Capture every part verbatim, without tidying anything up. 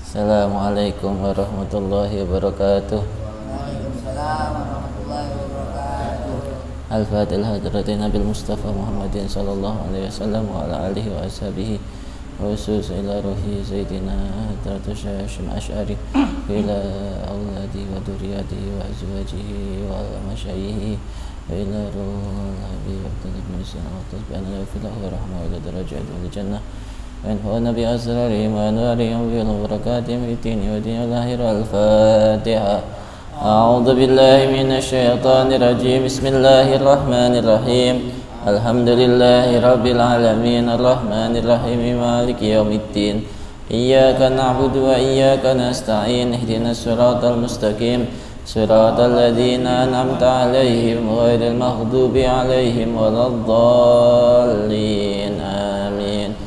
Assalamualaikum warahmatullahi wabarakatuh. Waalaikumsalam warahmatullahi wabarakatuh. Al-Fatihah hadratin Nabi Mustafa Muhammadin sallallahu alaihi wasallam wa ala alihi wa ashabihi wa usus ila ruhi Sayyidina Hadratus Syekh Asy'ari ila auladi wa duriyatihi wa azwajihi wa masyayikhi wa ila ruhul habib wa tadbir wa tasbihana wa filahu wa rahmah wa darajat wal jannah وإنه النبي أسرارهم وأنوارهم وبركاتهم في الدين ودين الآخرة. الفاتحة. أعوذ بالله من الشيطان الرجيم. بسم الله الرحمن الرحيم. الحمد لله رب العالمين الرحمن الرحيم مالك يوم الدين. إياك نعبد وإياك نستعين. اهدنا الصراط المستقيم صراط الذين أنعمت عليهم غير المغضوب عليهم ولا الضالين. آمين.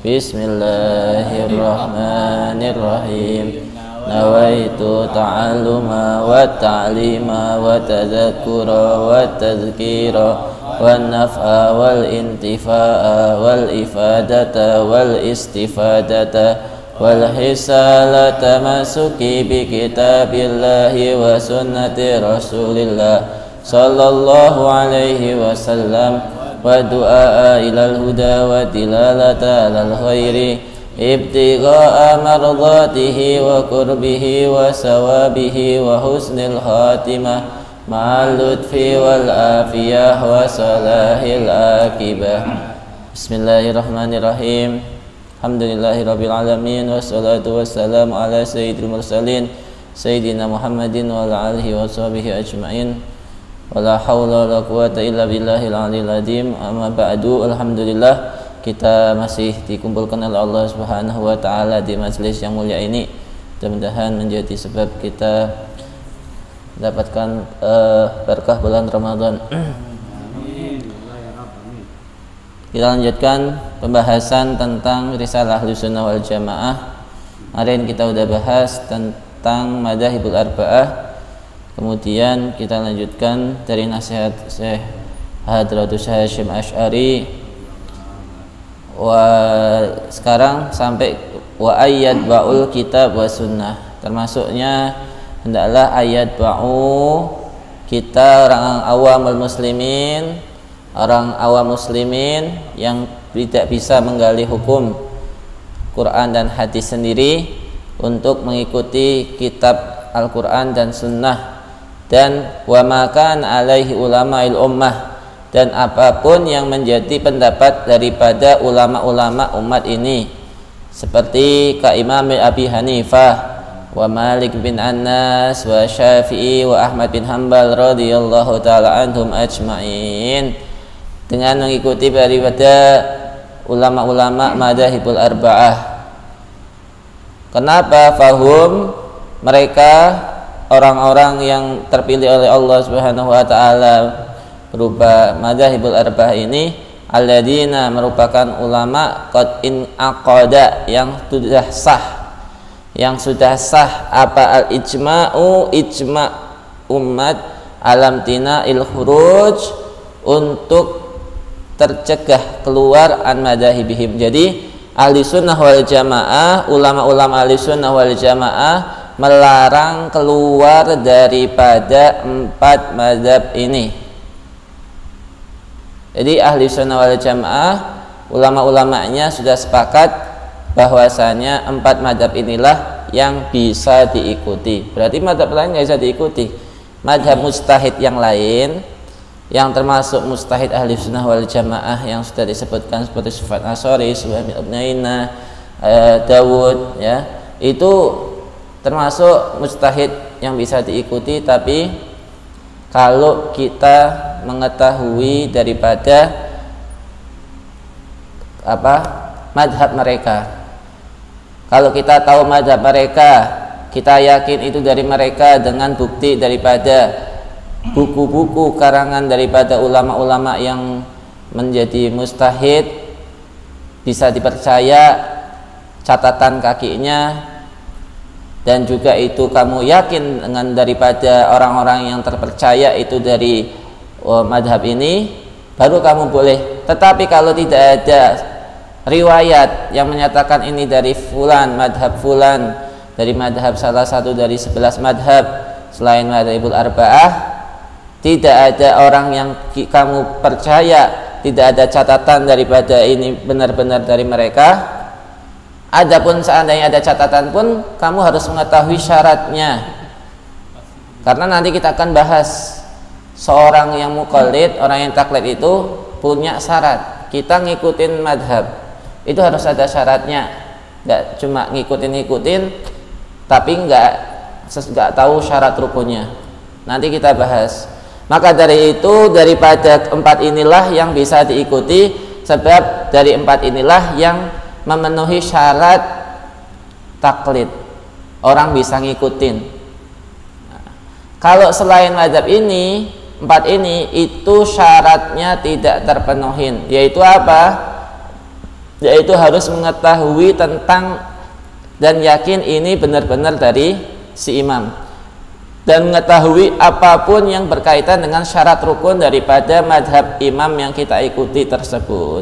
Bismillahirrahmanirrahim. Nawaitu ta'alluma wa ta'lima wa tadhakkura wa tadhkira wa naf'a wal intifa'a wal ifadata wal istifadata wal hisalata masuki bi kitabillahi wa sunnati rasulillah sallallahu alaihi wasallam wa du'a ilal huda wa tilalata alal khairi ibtigha'a mardatihi wa qurbihi wa sawabihi wa husnil khatimah ma'al lutfi wal afiyah wa salahil akibah. Bismillahirrahmanirrahim. Alhamdulillahi rabbil alamin wassalatu wassalamu ala sayyidil mursalin sayyidina Muhammadin wa ala alihi wa sahbihi ajma'in. Wala haula wala quwata illa billahil aliyil azim. Amma ba'du. Alhamdulillah kita masih dikumpulkan oleh Allah Subhanahu wa taala di majelis yang mulia ini. Mudah-mudahan menjadi sebab kita mendapatkan uh, berkah bulan Ramadan. Kita lanjutkan pembahasan tentang risalah Ahlussunnah wal Jamaah. Kemarin kita sudah bahas tentang madzhabul arba'ah. Kemudian kita lanjutkan dari nasihat Syekh Hadratus Syekh Asy'ari. Wa sekarang sampai wa ayat ba'ul kitab wa sunnah. Termasuknya hendaklah ayat ba'u kita orang awam muslimin, orang awam muslimin yang tidak bisa menggali hukum Quran dan hadis sendiri untuk mengikuti kitab Al-Quran dan sunnah. Dan wa makan alaihi ulama'il ummah, dan apapun yang menjadi pendapat daripada ulama-ulama umat ini, seperti ka Imam Abi Hanifah wa Malik bin Anas wa Syafi'i wa Ahmad bin Hanbal radhiyallahu taala anhum ajma'in, dengan mengikuti daripada ulama-ulama madzhabul arba'ah. Kenapa? Fahum, mereka orang-orang yang terpilih oleh Allah Subhanahu wa taala berupa madzhabul arba'ah ini, alladzina merupakan ulama qad in aqada, yang sudah sah, yang sudah sah apa al ijma'u, ijma' umat alam tina il khuruj, untuk tercegah keluar an madzhabihim. Jadi ahli sunnah wal jamaah, ulama-ulama ahli sunnah wal jamaah melarang keluar daripada empat mazhab ini. Jadi ahli sunnah wal jamaah, ulama-ulamanya sudah sepakat bahwasanya empat mazhab inilah yang bisa diikuti. Berarti mazhab lain nggak bisa diikuti. Mazhab mustahid yang lain, yang termasuk mustahid ahli sunnah wal jamaah yang sudah disebutkan seperti Sufyan Asy'ari, Suhaimi bin Uyainah, Dawud, ya, itu termasuk mustahid yang bisa diikuti. Tapi kalau kita mengetahui daripada apa madhab mereka, kalau kita tahu madhab mereka, kita yakin itu dari mereka dengan bukti daripada buku-buku karangan daripada ulama-ulama yang menjadi mustahid, bisa dipercaya catatan kakinya, dan juga itu kamu yakin dengan daripada orang-orang yang terpercaya itu dari oh, madhab ini, baru kamu boleh. Tetapi kalau tidak ada riwayat yang menyatakan ini dari fulan, madhab fulan, dari madhab salah satu dari sebelas madhab selain madhabul arba'ah, tidak ada orang yang kamu percaya, tidak ada catatan daripada ini benar-benar dari mereka. Adapun seandainya ada catatan pun, kamu harus mengetahui syaratnya, karena nanti kita akan bahas seorang yang muqallid, orang yang taklid itu punya syarat. Kita ngikutin madhab itu harus ada syaratnya, nggak cuma ngikutin-ngikutin tapi nggak nggak tahu syarat rukunnya. Nanti kita bahas. Maka dari itu, daripada empat inilah yang bisa diikuti, sebab dari empat inilah yang memenuhi syarat taklid, orang bisa ngikutin. Nah, kalau selain mazhab ini, empat ini itu syaratnya tidak terpenuhi, yaitu apa? Yaitu harus mengetahui tentang dan yakin ini benar-benar dari si imam, dan mengetahui apapun yang berkaitan dengan syarat rukun daripada madhab imam yang kita ikuti tersebut.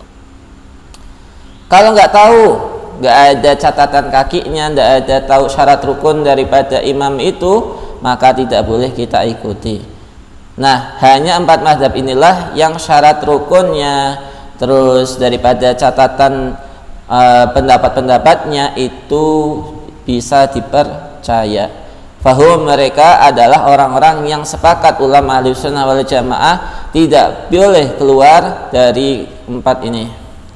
Kalau nggak tahu, nggak ada catatan kakinya, nggak ada tahu syarat rukun daripada imam itu, maka tidak boleh kita ikuti. Nah, hanya empat madhab inilah yang syarat rukunnya, terus daripada catatan e, pendapat-pendapatnya itu bisa dipercaya. Fahum, mereka adalah orang-orang yang sepakat ulama Ahlussunnah wal Jamaah tidak boleh keluar dari empat ini.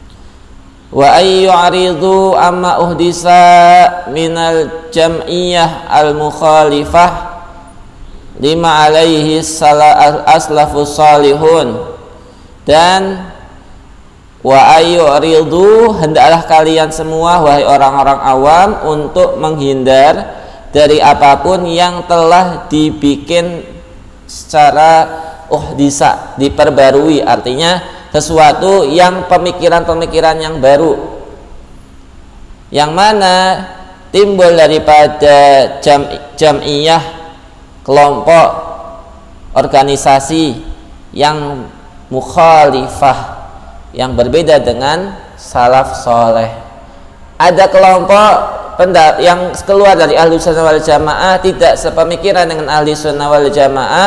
Wa ayyu'ridu amma uhdisa minal jam'iyah al-mukhalifah lima alaihi aslafus salihun, dan wa ayyu'ridu, hendaklah kalian semua wahai orang-orang awam untuk menghindar dari apapun yang telah dibikin secara uhdisa, diperbarui, artinya sesuatu yang pemikiran-pemikiran yang baru, yang mana timbul daripada jam, jam'iyah, kelompok organisasi yang mukhalifah, yang berbeda dengan salaf soleh. Ada kelompok yang keluar dari Ahlussunnah wal Jamaah, tidak sepemikiran dengan Ahlussunnah wal Jamaah,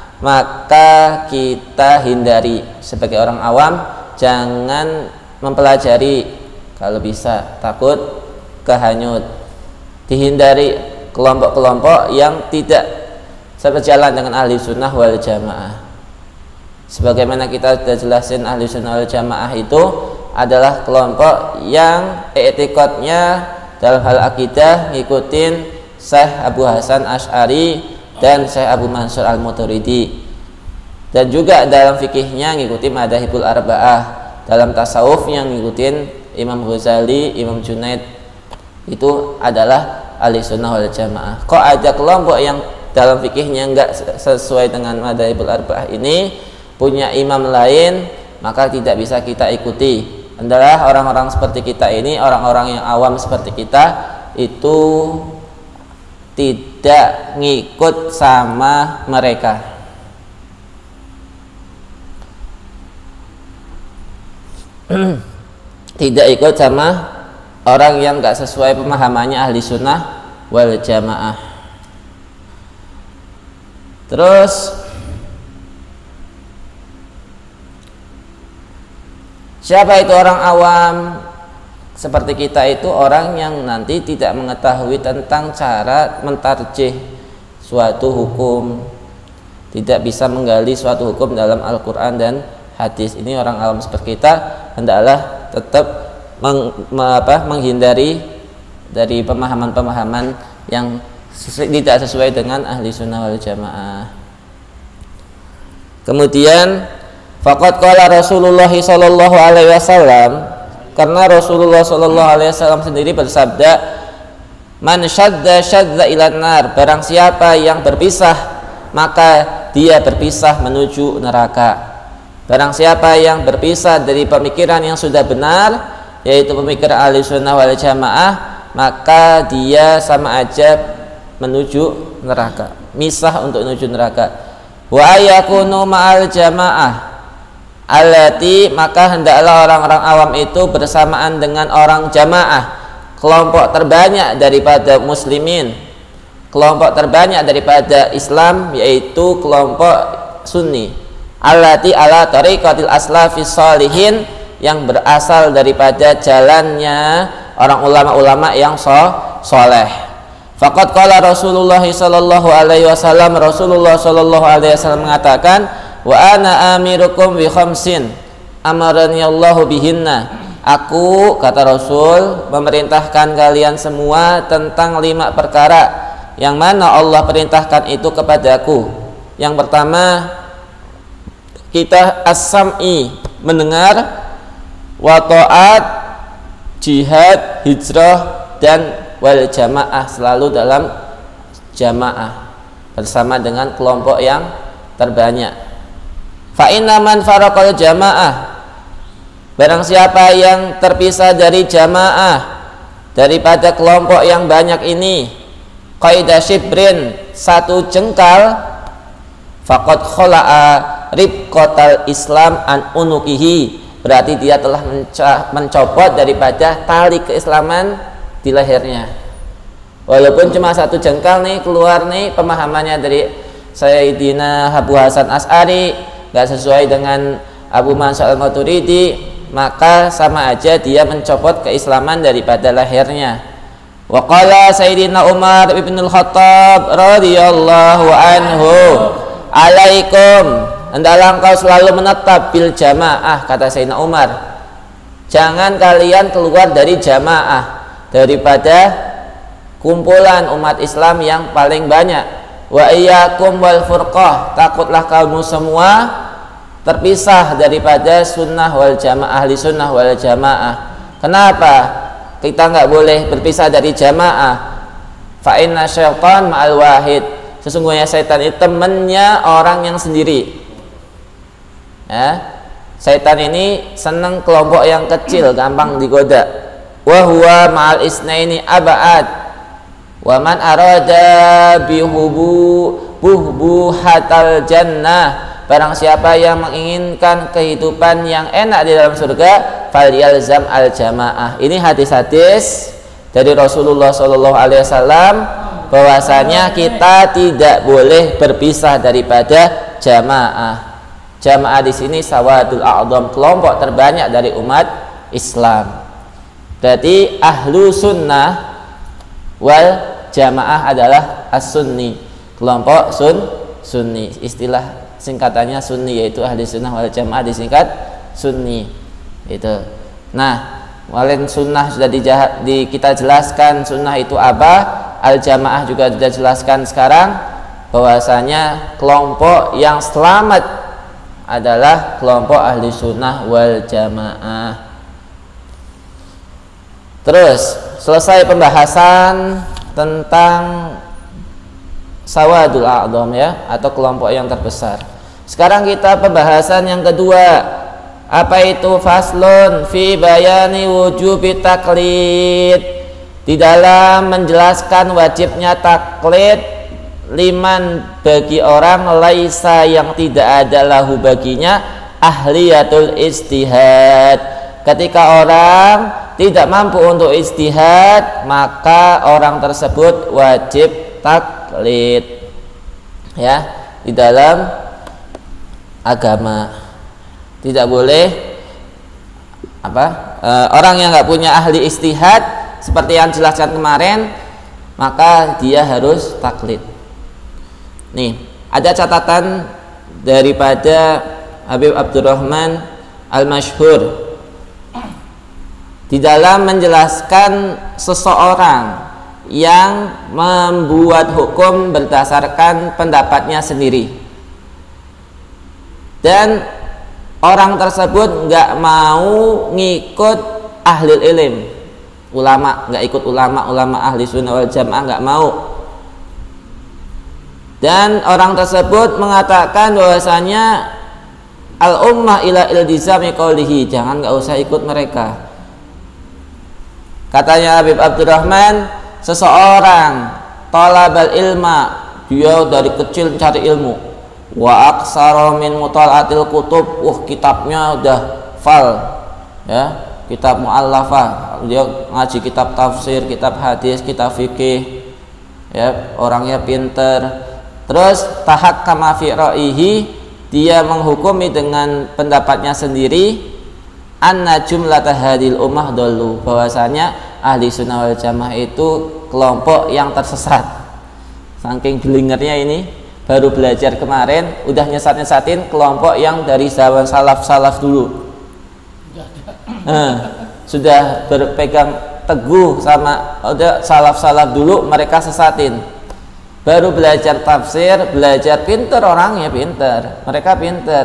maka kita hindari sebagai orang awam, jangan mempelajari, kalau bisa takut kehanyut. Dihindari kelompok-kelompok yang tidak sejalan dengan Ahlussunnah wal Jamaah. Sebagaimana kita sudah jelasin, Ahlussunnah wal Jamaah itu adalah kelompok yang i'tiqadnya dalam hal akidah ngikutin Syekh Abu Hasan Asy'ari dan Syekh Abu Mansur Al-Maturidi, dan juga dalam fikihnya ngikuti Madzhabul Arba'ah, dalam tasawuf yang ngikutin Imam Ghazali, Imam Junaid, itu adalah Ahlussunnah wal Jamaah. Kok ada kelompok yang dalam fikihnya enggak sesuai dengan Madzhabul Arba'ah ini, punya imam lain, maka tidak bisa kita ikuti. Adalah orang-orang seperti kita ini, orang-orang yang awam seperti kita, itu tidak ngikut sama mereka. Tidak ikut sama orang yang gak sesuai pemahamannya Ahlussunnah wal Jamaah. Terus siapa itu orang awam? Seperti kita itu orang yang nanti tidak mengetahui tentang cara mentarjih suatu hukum, tidak bisa menggali suatu hukum dalam Al-Quran dan hadis. Ini orang awam seperti kita hendaklah tetap meng, apa, menghindari dari pemahaman-pemahaman yang sesuai, tidak sesuai dengan Ahlussunnah wal Jamaah. Kemudian faqad qala Rasulullah sallallahu alaihi wasallam, karena Rasulullah sallallahu alaihi wasallam sendiri bersabda, man syadda syadza ilan nar, barang siapa yang berpisah maka dia berpisah menuju neraka. Barang siapa yang berpisah dari pemikiran yang sudah benar, yaitu pemikiran Ahlussunnah wal Jamaah, maka dia sama aja menuju neraka, misah untuk menuju neraka. Wa yakunu ma'al jamaah allati, maka hendaklah orang-orang awam itu bersamaan dengan orang jamaah. kelompok terbanyak daripada muslimin, kelompok terbanyak daripada Islam, yaitu kelompok Sunni, allati ala tariqatil aslafis sholihin, yang berasal daripada jalannya orang ulama-ulama yang soleh. Faqad qala Rasulullah sallallahu alaihi wasallam, Rasulullah sallallahu alaihi wasallam mengatakan, wa ana amirukum bi khamsin amarani Allahu bihinna. Aku, kata Rasul, memerintahkan kalian semua tentang lima perkara yang mana Allah perintahkan itu kepadaku. Yang pertama, kita as-sam'i, mendengar, wa ta'at, jihad, hijrah, dan wal jamaah, selalu dalam jamaah bersama dengan kelompok yang terbanyak. Fa inna man faraqal jamaah, barang siapa yang terpisah dari jamaah, daripada kelompok yang banyak ini, qaida shibrin, satu jengkal, faqad khala'a ribqatal Islam an unukihi, berarti dia telah mencopot daripada tali keislaman di lehernya. Walaupun cuma satu jengkal nih keluar nih pemahamannya dari Sayyidina Abu Hasan As'ari, gak sesuai dengan Abu Mansur al-Maturidi, maka sama aja dia mencopot keislaman daripada lehernya. Wa qala Sayyidina Umar ibn al-Khattab radhiyallahu anhu, alaikum, hendaklah engkau selalu menetap bil jamaah, kata Sayyidina Umar, jangan kalian keluar dari jamaah, daripada kumpulan umat Islam yang paling banyak. Wa iyyakum wal furqah, takutlah kamu semua terpisah daripada sunnah wal jamaah, ahli sunnah wal jamaah. Kenapa kita nggak boleh berpisah dari jamaah? Fa inna syaitan ma'al wahid, sesungguhnya setan itu temannya orang yang sendiri. Ya, setan ini senang kelompok yang kecil, gampang digoda. Wa huwa ma'al isnaini aba'ad, wa man arada bihubu buhbuhatal jannah, barang siapa yang menginginkan kehidupan yang enak di dalam surga, falyalzam al jamaah. Ini hadis-hadis dari Rasulullah shallallahu alaihi wasallam bahwasanya kita tidak boleh berpisah daripada jamaah. Jamaah di sini sawadul a'dham, kelompok terbanyak dari umat Islam. Berarti ahlu sunnah wal jamaah adalah as-sunni, kelompok sun sunni. Istilah singkatannya sunni, yaitu ahli sunnah wal jamaah disingkat sunni. Itu. Nah, walain sunnah sudah dijah, di, kita jelaskan sunnah itu apa, al jamaah juga sudah jelaskan sekarang bahwasanya kelompok yang selamat adalah kelompok ahli sunnah wal jamaah. Terus selesai pembahasan tentang sawadul a'dham, ya, atau kelompok yang terbesar. Sekarang kita pembahasan yang kedua. Apa itu faslun fi bayani wujubi taklid, di dalam menjelaskan wajibnya taklid liman, bagi orang laisa yang tidak ada lahu baginya ahliyatul istihad. Ketika orang tidak mampu untuk ijtihad, maka orang tersebut wajib taklid, ya, di dalam agama. Tidak boleh apa e, orang yang nggak punya ahli ijtihad seperti yang jelaskan kemarin, maka dia harus taklid. Nih, ada catatan daripada Habib Abdurrahman Al-Masyhur di dalam menjelaskan seseorang yang membuat hukum berdasarkan pendapatnya sendiri, dan orang tersebut nggak mau ngikut ahli ilm, ulama, nggak ikut ulama, ulama ahli sunnah wal jamaah nggak mau. Dan orang tersebut mengatakan bahwasanya al ummah ila iltizami qaulihi, jangan, nggak usah ikut mereka. Katanya Habib Abdurrahman, seseorang talabal ilma, dia dari kecil mencari ilmu, wa aksara min mutalaatil kutub, wah kitabnya udah fal, ya, kitab mu'allafah, dia ngaji kitab tafsir, kitab hadis, kitab fikih, ya, orangnya pinter. Terus tahak kama fi ra'ihi, dia menghukumi dengan pendapatnya sendiri, anna jumlata hadil ummah dhallu, bahwasanya ahli sunnah wal jamaah itu kelompok yang tersesat. Saking gelingernya ini, baru belajar kemarin udah nyesat-nyesatin kelompok yang dari zaman salaf-salaf dulu. Nah, sudah berpegang teguh sama udah salaf-salaf dulu, mereka sesatin. Baru belajar tafsir, belajar, pinter orangnya, pinter, mereka pinter,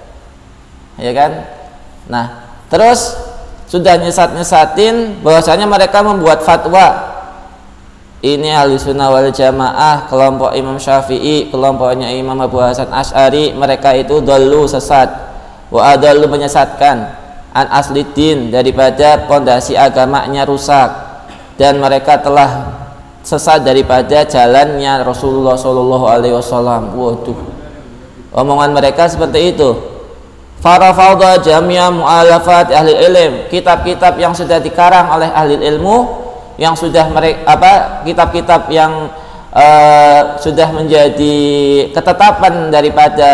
ya kan? Nah, terus sudah nyesat-nyesatin bahwasanya mereka membuat fatwa, ini ahli sunnah wal jamaah, kelompok Imam Syafi'i, kelompoknya Imam Abu Hasan Asy'ari, mereka itu dhallu, sesat, wa adallu, menyesatkan, an aslidin, daripada pondasi agamanya rusak, dan mereka telah sesat daripada jalannya Rasulullah Shallallahu Alaihi Wasallam. Waduh, omongan mereka seperti itu. Farafadha jamia mu'alafat ahli ilm, kitab-kitab yang sudah dikarang oleh ahli ilmu, yang sudah mereka apa kitab-kitab yang uh, sudah menjadi ketetapan daripada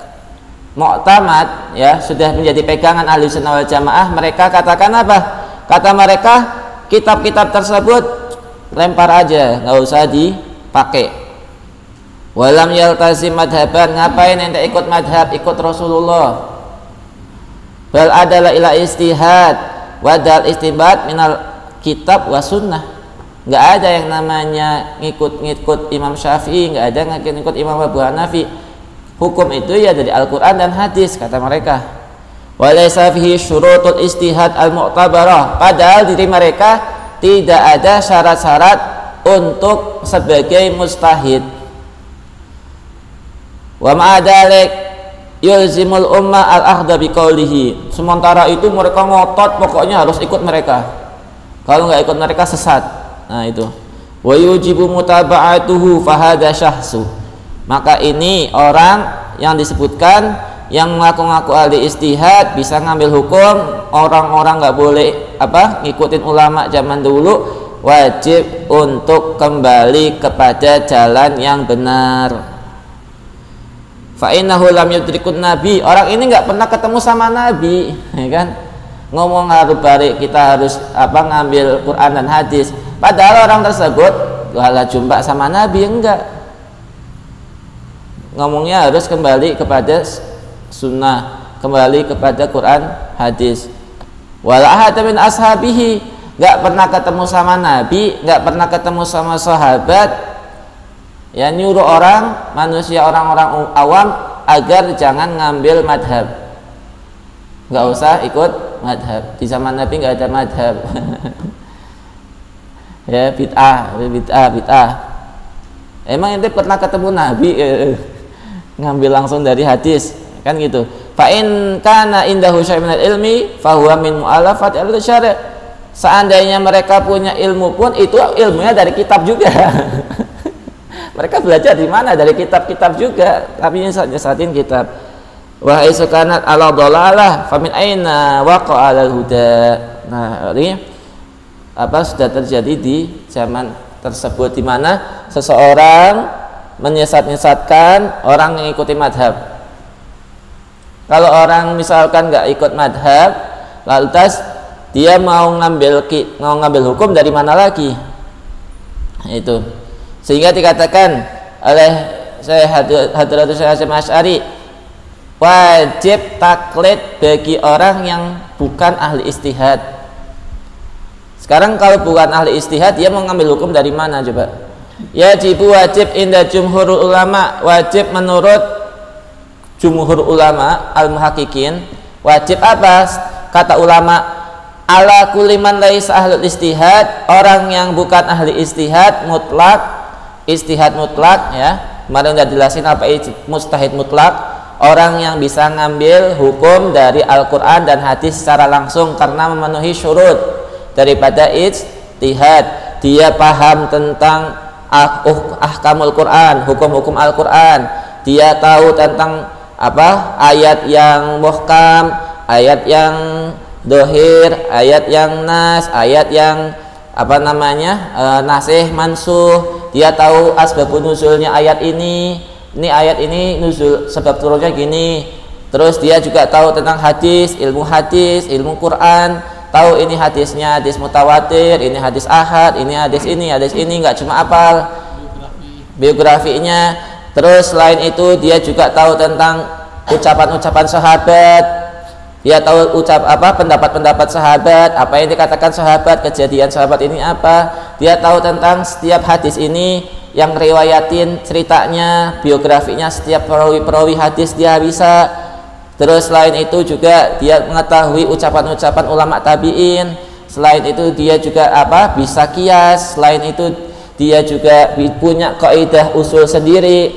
mu'tamad, ya, sudah menjadi pegangan ahli sunnah wal jamaah, mereka katakan apa? Kata mereka, kitab-kitab tersebut lempar aja, nggak usah dipakai. Walam yaltazim madhaban, ngapain ente ikut madhab, ikut Rasulullah? Bal adalah ila istihad wadal istinbat minal kitab wa sunnah. Nggak ada yang namanya ngikut-ngikut Imam Syafi'i, nggak ada ngikut-ngikut Imam Abu Hanafi. Hukum itu ya dari Al-Quran dan hadis, kata mereka. Walaysa fihi syurutul istihad al-mu'tabarah, padahal diri mereka tidak ada syarat-syarat untuk sebagai mustahid. Wa ma'adalik yulzimul ummah al-akhda biqaulihi, sementara itu mereka ngotot pokoknya harus ikut mereka, kalau nggak ikut mereka sesat. Nah itu, wa yujibu mutaba'atuhu fahada syahsu, maka ini orang yang disebutkan yang ngaku-ngaku ahli istihad bisa ngambil hukum, orang-orang nggak boleh apa ngikutin ulama zaman dulu, wajib untuk kembali kepada jalan yang benar. Fa innahu lam yudrikun nabi, orang ini nggak pernah ketemu sama nabi, ya kan? Ngomong harus balik, kita harus apa ngambil Quran dan hadis, padahal orang tersebut wala jumpa sama nabi, enggak. Ngomongnya harus kembali kepada sunnah, kembali kepada Quran hadis. Wala ahad min ashabihi, nggak pernah ketemu sama nabi, nggak pernah ketemu sama sahabat, ya, nyuruh orang manusia, orang-orang awam agar jangan ngambil madhab, nggak usah ikut madhab. Di zaman Nabi nggak ada madhab. Ya, bid'ah, bid'ah, bid'ah. Emang ente pernah ketemu Nabi eh, ngambil langsung dari hadis, kan gitu. Fa in kana indahu syai'un minal ilmi fa huwa min mu'alafat al-syari'. Seandainya mereka punya ilmu pun itu ilmunya dari kitab juga. Mereka belajar di mana? Dari kitab-kitab juga, tapi nyesatin kitab. Wa isukanat ala dhalalah famin aina waqa'a al-huda. Nah, ini apa sudah terjadi di zaman tersebut, di mana seseorang menyesat-nyesatkan orang yang ikuti madhab. Kalau orang misalkan nggak ikut madhab, lalu tas dia mau ngambil mau ngambil hukum dari mana lagi? Itu sehingga dikatakan oleh Syekh Hadratus Syekh Hasyim Asy'ari, wajib taklid bagi orang yang bukan ahli istihad. Sekarang kalau bukan ahli istihad, dia mau ngambil hukum dari mana coba? Yajib, wajib inda jumhur ulama, wajib menurut jumhur ulama al-muhaqqiqin, wajib apa? Kata ulama, ala kulli man laisa ahlul istihad, orang yang bukan ahli istihad mutlak, istihad mutlak, ya. Kemarin udah jelasin apa itu mustahid mutlak, orang yang bisa ngambil hukum dari Al-Quran dan hadis secara langsung karena memenuhi syurut daripada ijtihad. Dia paham tentang ahkamul Quran, hukum-hukum Al-Quran, dia tahu tentang apa ayat yang muhkam, ayat yang dohir, ayat yang nas, ayat yang apa namanya e, nasih mansuh, dia tahu asbabun nuzulnya ayat ini, ini ayat ini nuzul sebab turunnya gini. Terus dia juga tahu tentang hadis, ilmu hadis, ilmu Quran, tahu ini hadisnya hadis mutawatir, ini hadis ahad, ini hadis ini, hadis ini, nggak cuma apal biografinya. Terus selain itu dia juga tahu tentang ucapan-ucapan sahabat. Dia tahu ucap apa pendapat-pendapat sahabat, apa yang dikatakan sahabat, kejadian sahabat ini apa. Dia tahu tentang setiap hadis ini, yang riwayatin ceritanya, biografinya setiap perawi-perawi hadis dia bisa. Terus selain itu juga dia mengetahui ucapan-ucapan ulama tabi'in. Selain itu dia juga apa bisa kias. Selain itu dia juga punya kaidah usul sendiri.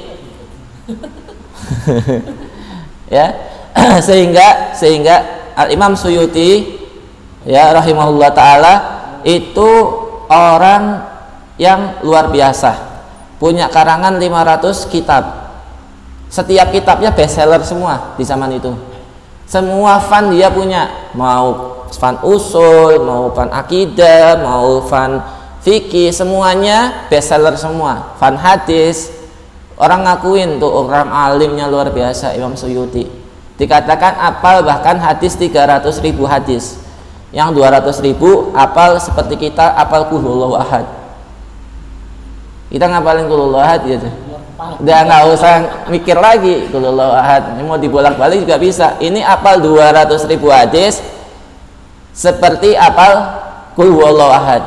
Ya. sehingga sehingga Al Imam Suyuti ya rahimahullah taala itu orang yang luar biasa, punya karangan lima ratus kitab. Setiap kitabnya bestseller semua di zaman itu. Semua fan dia punya, mau fan usul, mau fan akidah, mau fan fikih, semuanya bestseller semua. Fan hadis, orang ngakuin tuh orang alimnya luar biasa Imam Suyuti. Dikatakan apal bahkan hadis tiga ratus ribu hadis. Yang dua ratus ribu apal seperti kita apal qul huwallahu ahad. Kita ngapalin qul huwallahu ahad gitu. Udah nggak usah mikir lagi qul huwallahu ahad. Ini mau dibolak-balik juga bisa. Ini apal dua ratus ribu hadis seperti apal qul huwallahu ahad.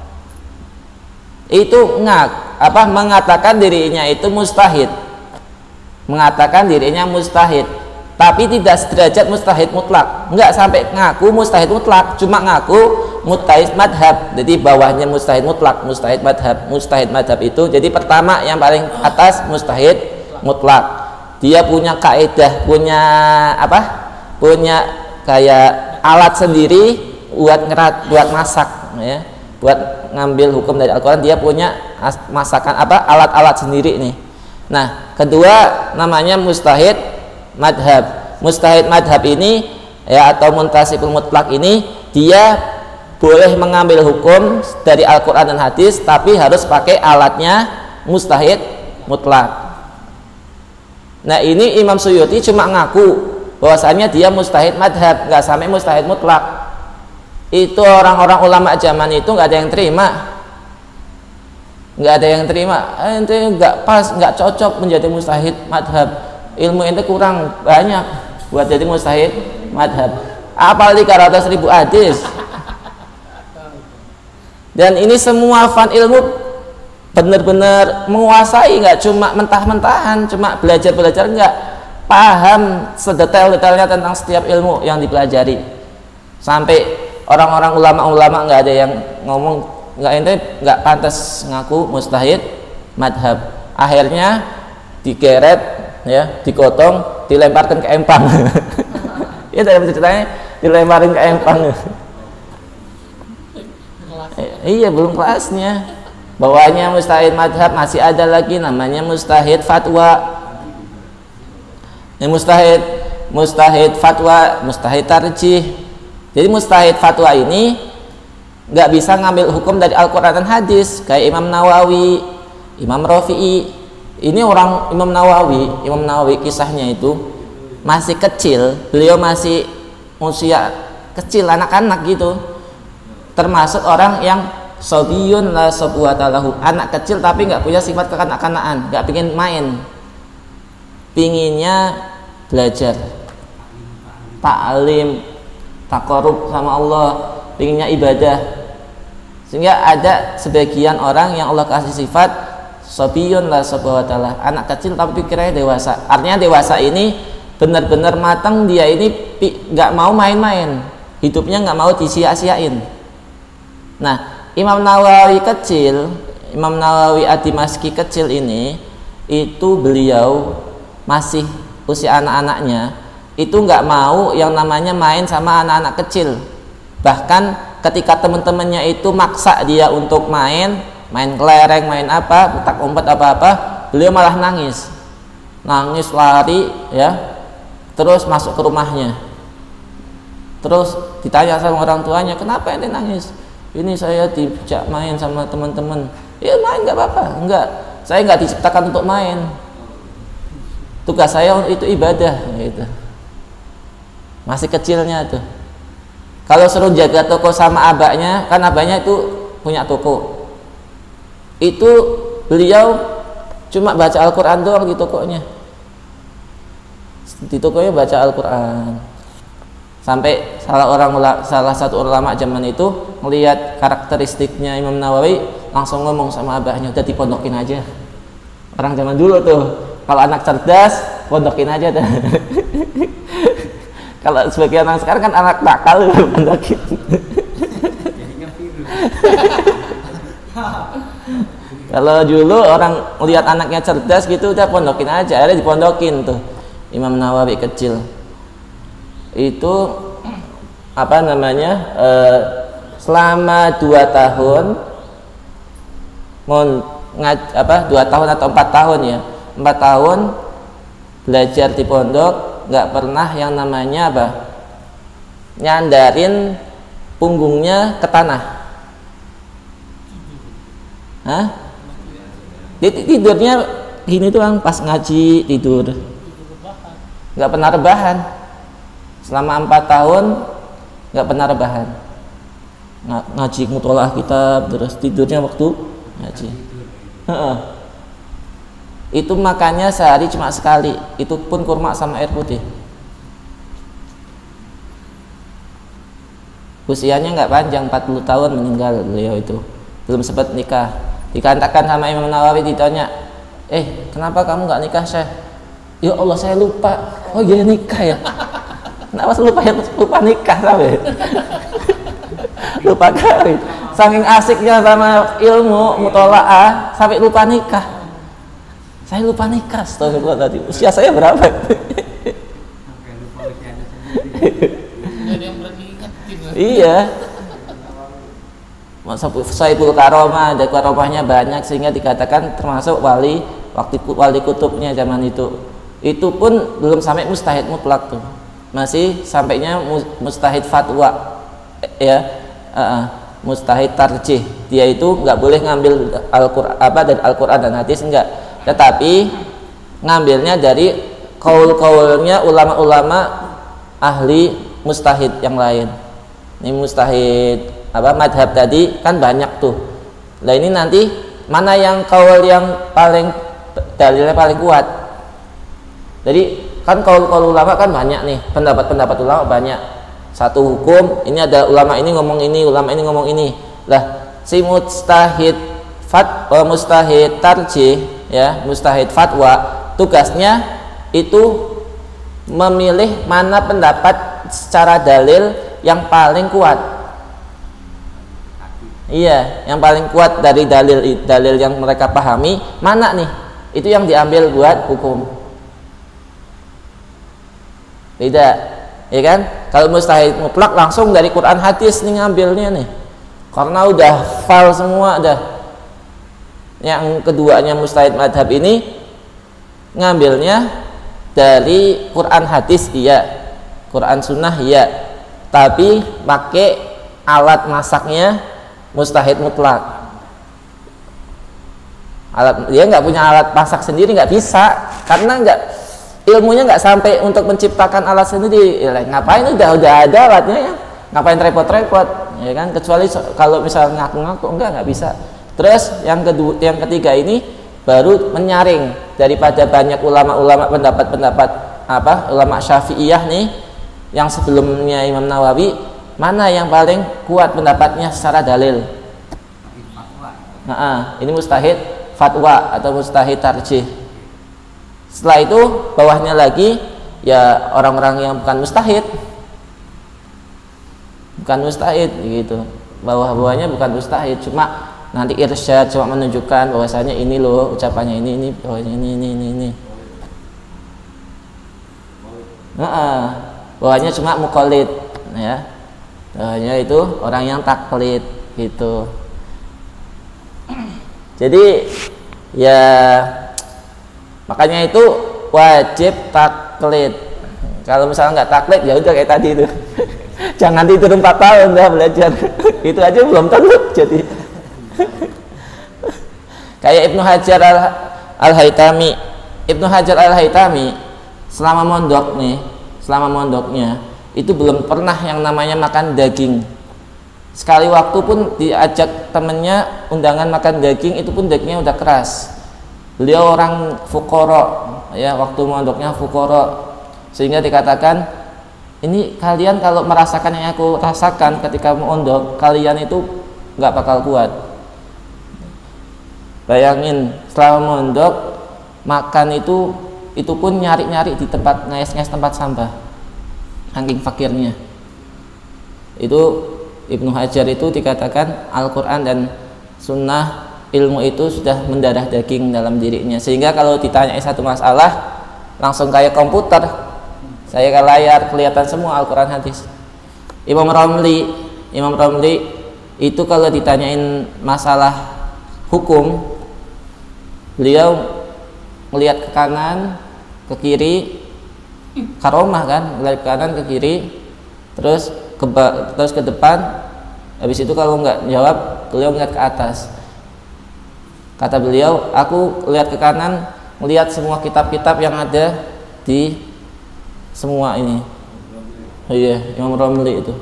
Itu ngak apa mengatakan dirinya itu mustahid. Mengatakan dirinya mustahid. Tapi tidak sederajat mustahid mutlak, enggak sampai ngaku mustahid mutlak, cuma ngaku mujtahid madhab. Jadi bawahnya mustahid mutlak, mustahid madhab. Mustahid madhab itu jadi pertama yang paling atas mustahid mutlak. Dia punya kaidah, punya apa? Punya kayak alat sendiri buat ngerat, buat masak, ya, buat ngambil hukum dari Al-Quran. Dia punya masakan apa? Alat-alat sendiri nih. Nah, kedua namanya mustahid madhab. Mustahid madhab ini ya atau muntasibul mutlak ini dia boleh mengambil hukum dari Al-Quran dan hadis, tapi harus pakai alatnya mustahid mutlak. Nah ini Imam Suyuti cuma ngaku bahwasanya dia mustahid madhab, nggak sampai mustahid mutlak. Itu orang-orang ulama zaman itu nggak ada yang terima, nggak ada yang terima. Eh, ente nggak pas, nggak cocok menjadi mustahid madhab. Ilmu ente kurang banyak buat jadi mustahid madhab. Apal tiga ratus ribu hadis. Dan ini semua fan ilmu benar-benar menguasai, nggak cuma mentah-mentahan, cuma belajar-belajar, nggak paham sedetail-detailnya tentang setiap ilmu yang dipelajari. Sampai orang-orang ulama-ulama nggak ada yang ngomong nggak ente nggak pantas ngaku mustahid madhab. Akhirnya digeret, ya, digotong, dilemparkan ke empang. Ya dalam ceritanya dilemparin ke empang. Eh, iya belum kelasnya. Bawahnya mustahid madhab masih ada lagi namanya mustahid fatwa. Ini mustahid, mustahid fatwa, mustahid tarjih. Jadi mustahid fatwa ini nggak bisa ngambil hukum dari Al-Quran dan hadis kayak Imam Nawawi, Imam Rafi'i. Ini orang Imam Nawawi, Imam Nawawi kisahnya itu masih kecil, beliau masih usia kecil, anak-anak gitu. Termasuk orang yang sobiyun la sobwatalahu, anak kecil tapi nggak punya sifat kekanak-kanakan, nggak pingin main, pinginnya belajar, ta'lim, taqarrub sama Allah, pinginnya ibadah. Sehingga ada sebagian orang yang Allah kasih sifat sobiyun la sobwatalah, anak kecil tapi pikirannya dewasa. Artinya dewasa ini benar-benar matang, dia ini nggak mau main-main, hidupnya nggak mau disia-siain. Nah, Imam Nawawi kecil, Imam Nawawi Ad-Dimashqi kecil ini, itu beliau masih usia anak-anaknya, itu nggak mau yang namanya main sama anak-anak kecil. Bahkan ketika teman-temannya itu maksa dia untuk main, main kelereng, main apa, petak umpet apa-apa, beliau malah nangis, nangis lari, ya, terus masuk ke rumahnya. Terus ditanya sama orang tuanya, kenapa ente nangis? Ini saya diajak main sama teman-teman. Ya main nggak apa-apa. Enggak, saya nggak diciptakan untuk main. Tugas saya itu ibadah, gitu. Masih kecilnya tuh. Kalau suruh jaga toko sama abahnya, kan abahnya itu punya toko. Itu beliau cuma baca Al-Quran doang di tokonya. Di tokonya baca Al-Quran. Sampai salah orang salah satu ulama zaman itu melihat karakteristiknya Imam Nawawi, langsung ngomong sama abahnya, udah dipondokin aja. Orang zaman dulu tuh, kalau anak cerdas pondokin aja dah. Kalau sebagian orang sekarang kan anak nakal pondokin. Kalau dulu orang lihat anaknya cerdas gitu, udah pondokin aja. Akhirnya dipondokin tuh Imam Nawawi kecil. Itu apa namanya, eh, selama dua tahun mon, ngaj, apa dua tahun atau empat tahun ya empat tahun belajar di pondok, nggak pernah yang namanya apa nyandarin punggungnya ke tanah. Hah? Tidurnya gini doang, pas ngaji tidur, nggak pernah rebahan. Selama empat tahun nggak pernah rebahan, ngaji mutolaah kitab, terus tidurnya waktu ngaji. Itu makannya sehari cuma sekali, itu pun kurma sama air putih. Usianya nggak panjang, empat puluh tahun meninggal beliau itu, belum sempat nikah. Dikatakan sama Imam Nawawi, ditanya, eh kenapa kamu nggak nikah, Syekh? Ya Allah, saya lupa. Oh iya, nikah ya. Kenapa lupa lupa nikah sampai lupa kawin, saking asiknya sama ilmu mutolaah sampai lupa nikah. Saya lupa nikah, astagfirullah, tadi usia saya berapa? Iya, Saibul Karomah, ada karomahnya banyak sehingga dikatakan termasuk wali waktu wali kutubnya zaman itu. Itu pun belum sampai mustahid mutlak tuh, masih sampainya mustahid fatwa ya, uh, mustahid tarjih. Dia itu nggak boleh ngambil Al-Qur'an apa dari Al-Qur'an dan hadis, enggak, tetapi ngambilnya dari kaul-kaulnya ulama-ulama ahli mustahid yang lain. Ini mustahid apa madhab tadi kan banyak tuh. Nah ini nanti mana yang kaul yang paling dalilnya paling kuat. Jadi kan kaul-kaul ulama kan banyak nih, pendapat-pendapat ulama banyak. Satu hukum, ini ada ulama ini ngomong ini, ulama ini ngomong ini. Lah, si mustahid fat, uh, mustahid tarjih ya, mustahid fatwa, tugasnya itu memilih mana pendapat secara dalil yang paling kuat. Iya, yang paling kuat dari dalil-dalil yang mereka pahami, mana nih? Itu yang diambil buat hukum. Beda, ya kan? Kalau mustahid mutlak langsung dari Quran hadis nih ngambilnya nih, karena udah hafal semua dah. Yang keduanya mustahid madhab ini ngambilnya dari Quran hadis, iya, Quran sunnah, iya, tapi pakai alat masaknya mustahid mutlak. Alat dia nggak punya alat masak sendiri, nggak bisa, karena nggak ilmunya nggak sampai untuk menciptakan alat sendiri. Ya, ngapain, udah udah ada alatnya ya, ngapain repot-repot, ya kan? Kecuali kalau misalnya ngaku-ngaku, enggak nggak bisa. Terus yang kedua, yang ketiga ini baru menyaring daripada banyak ulama-ulama pendapat-pendapat apa ulama Syafi'iyah nih yang sebelumnya Imam Nawawi, mana yang paling kuat pendapatnya secara dalil. Nah, ini mustahid fatwa atau mustahid tarjih. Setelah itu bawahnya lagi ya orang-orang yang bukan mustahid, bukan mustahid gitu. Bawah-bawahnya bukan mustahid, cuma nanti irsyad, cuma menunjukkan bahwasanya ini loh ucapannya ini ini bawahnya ini ini ini ini. Nah, bawahnya cuma muqallid ya. Bawahnya itu orang yang taklid gitu. Jadi ya makanya itu wajib taklid. Kalau misalnya nggak taklid ya udah kayak tadi itu. Jangan tidur empat tahun dah belajar. Itu aja belum tentu jadi. Kayak Ibnu Hajar Al-Haytami. Ibnu Hajar Al-Haytami selama mondok nih, selama mondoknya itu belum pernah yang namanya makan daging. Sekali waktu pun diajak temennya undangan makan daging, itu pun dagingnya udah keras. Beliau orang fukoro, ya, waktu mondoknya fukoro, sehingga dikatakan, ini kalian kalau merasakan yang aku rasakan ketika mondok, kalian itu nggak bakal kuat. Bayangin selama mondok makan itu itu pun nyari-nyari di tempat nges-nges tempat sampah, saking fakirnya. Itu Ibnu Hajar itu dikatakan Al-Quran dan Sunnah, ilmu itu sudah mendarah daging dalam dirinya, sehingga kalau ditanyai satu masalah langsung kayak komputer, saya ke layar kelihatan semua Al-Quran hadis. Imam Romli, Imam Romli itu kalau ditanyain masalah hukum, beliau melihat ke kanan, ke kiri, karomah kan, melihat ke kanan, ke kiri, terus ke, terus ke depan. Habis itu kalau nggak jawab, beliau melihat ke atas. Kata beliau, aku lihat ke kanan, melihat semua kitab-kitab yang ada di semua ini. Oh iya, Imam Romli itu.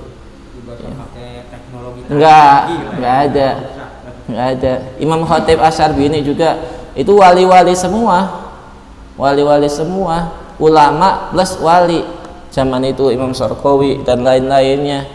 Enggak, enggak ada, enggak ada. Imam Khatib Asy'arbini juga itu wali-wali semua, wali-wali semua, ulama plus wali zaman itu, Imam Syarqawi dan lain-lainnya.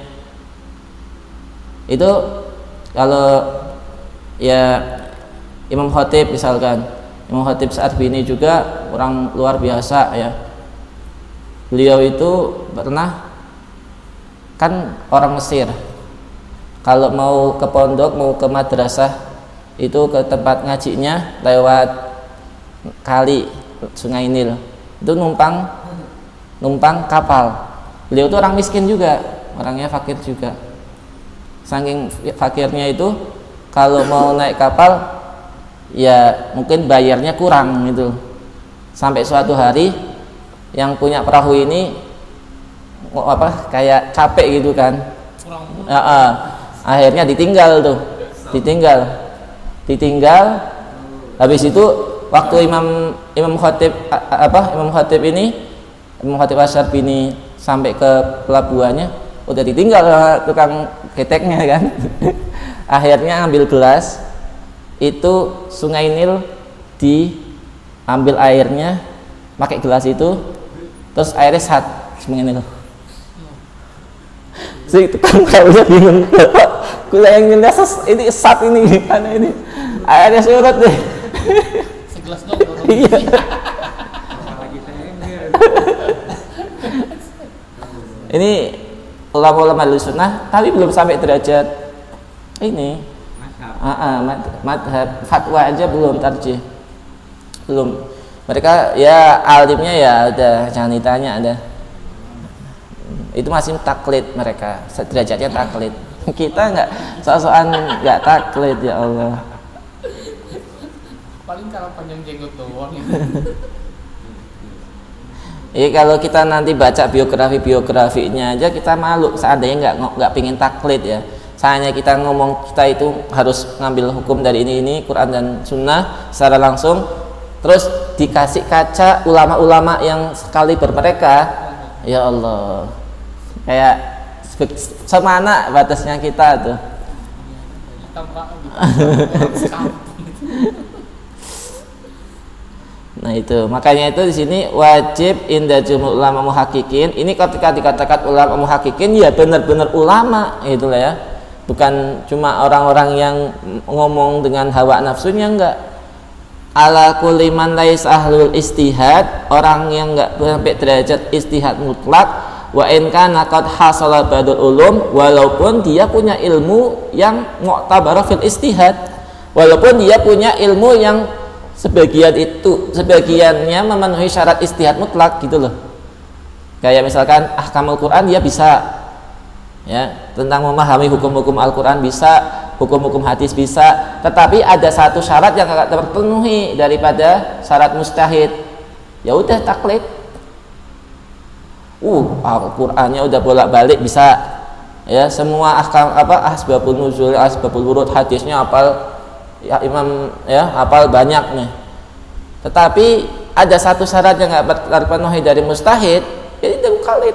Itu kalau ya Imam Khatib misalkan, Imam Khatib Asy'arbini juga orang luar biasa ya. Beliau itu pernah, kan orang Mesir, kalau mau ke pondok, mau ke madrasah itu ke tempat ngajinya lewat kali Sungai Nil, itu numpang numpang kapal. Beliau itu orang miskin juga, orangnya fakir juga. Saking fakirnya itu kalau mau naik kapal ya mungkin bayarnya kurang gitu. Sampai suatu hari yang punya perahu ini apa kayak capek gitu kan. Ya, uh, akhirnya ditinggal tuh, ditinggal. ditinggal habis itu waktu Imam Imam Khatib apa Imam Khatib ini Imam Khatib Asy'arbini sampai ke pelabuhannya udah ditinggal tukang keteknya kan. Akhirnya ambil gelas itu Sungai Nil, diambil airnya pakai gelas itu, terus airnya sat Sungai Nil. Si tukang kaulnya bingung, gula yang nilai ini sat ini mana ini airnya surut deh. Segelas dong. Iya. Ini ulama-ulama Ahlussunnah tapi belum sampai derajat ini. Ah, madhab fatwa aja belum tarjih, belum. Mereka ya alimnya ya udah jangan ditanya ada. Itu masih taklid mereka, derajatnya taklid. Kita nggak sok-sokan nggak taklid, ya Allah. Paling kalau panjang jenggot doang ya. Iya, kalau kita nanti baca biografi biografinya aja kita malu seandainya nggak nggak pingin taklid ya. Seandainya kita ngomong kita itu harus ngambil hukum dari ini ini Quran dan Sunnah secara langsung, terus dikasih kaca ulama-ulama yang sekali bermereka, ya Allah, kayak semana batasnya kita tuh. Nah itu makanya itu di sini wajib inda jumhur ulama muhaqqiqin. Ini ketika dikatakan ulama muhaqqiqin ya benar-benar ulama itulah ya, bukan cuma orang-orang yang ngomong dengan hawa nafsunya, enggak. Ala kulli man lais ahlul istihad, orang yang enggak sampai derajat istihad mutlak, wa in kana qad hasala badul ulum, walaupun dia punya ilmu yang mu'tabar fil istihad, walaupun dia punya ilmu yang sebagian itu sebagiannya memenuhi syarat istihad mutlak gitu loh. Kayak misalkan ahkamul Quran dia bisa ya, tentang memahami hukum-hukum Al-Quran bisa, hukum-hukum hadis bisa, tetapi ada satu syarat yang agak terpenuhi daripada syarat mustahid, ya udah taklid. uh Al-Qur'annya udah bolak-balik bisa, ya semua ahkam apa asbabun nuzul, asbabul wurud, hadisnya hafal, ya imam ya hafal banyak nih. Tetapi ada satu syarat yang nggak terpenuhi dari mustahid, jadi itu muqallid,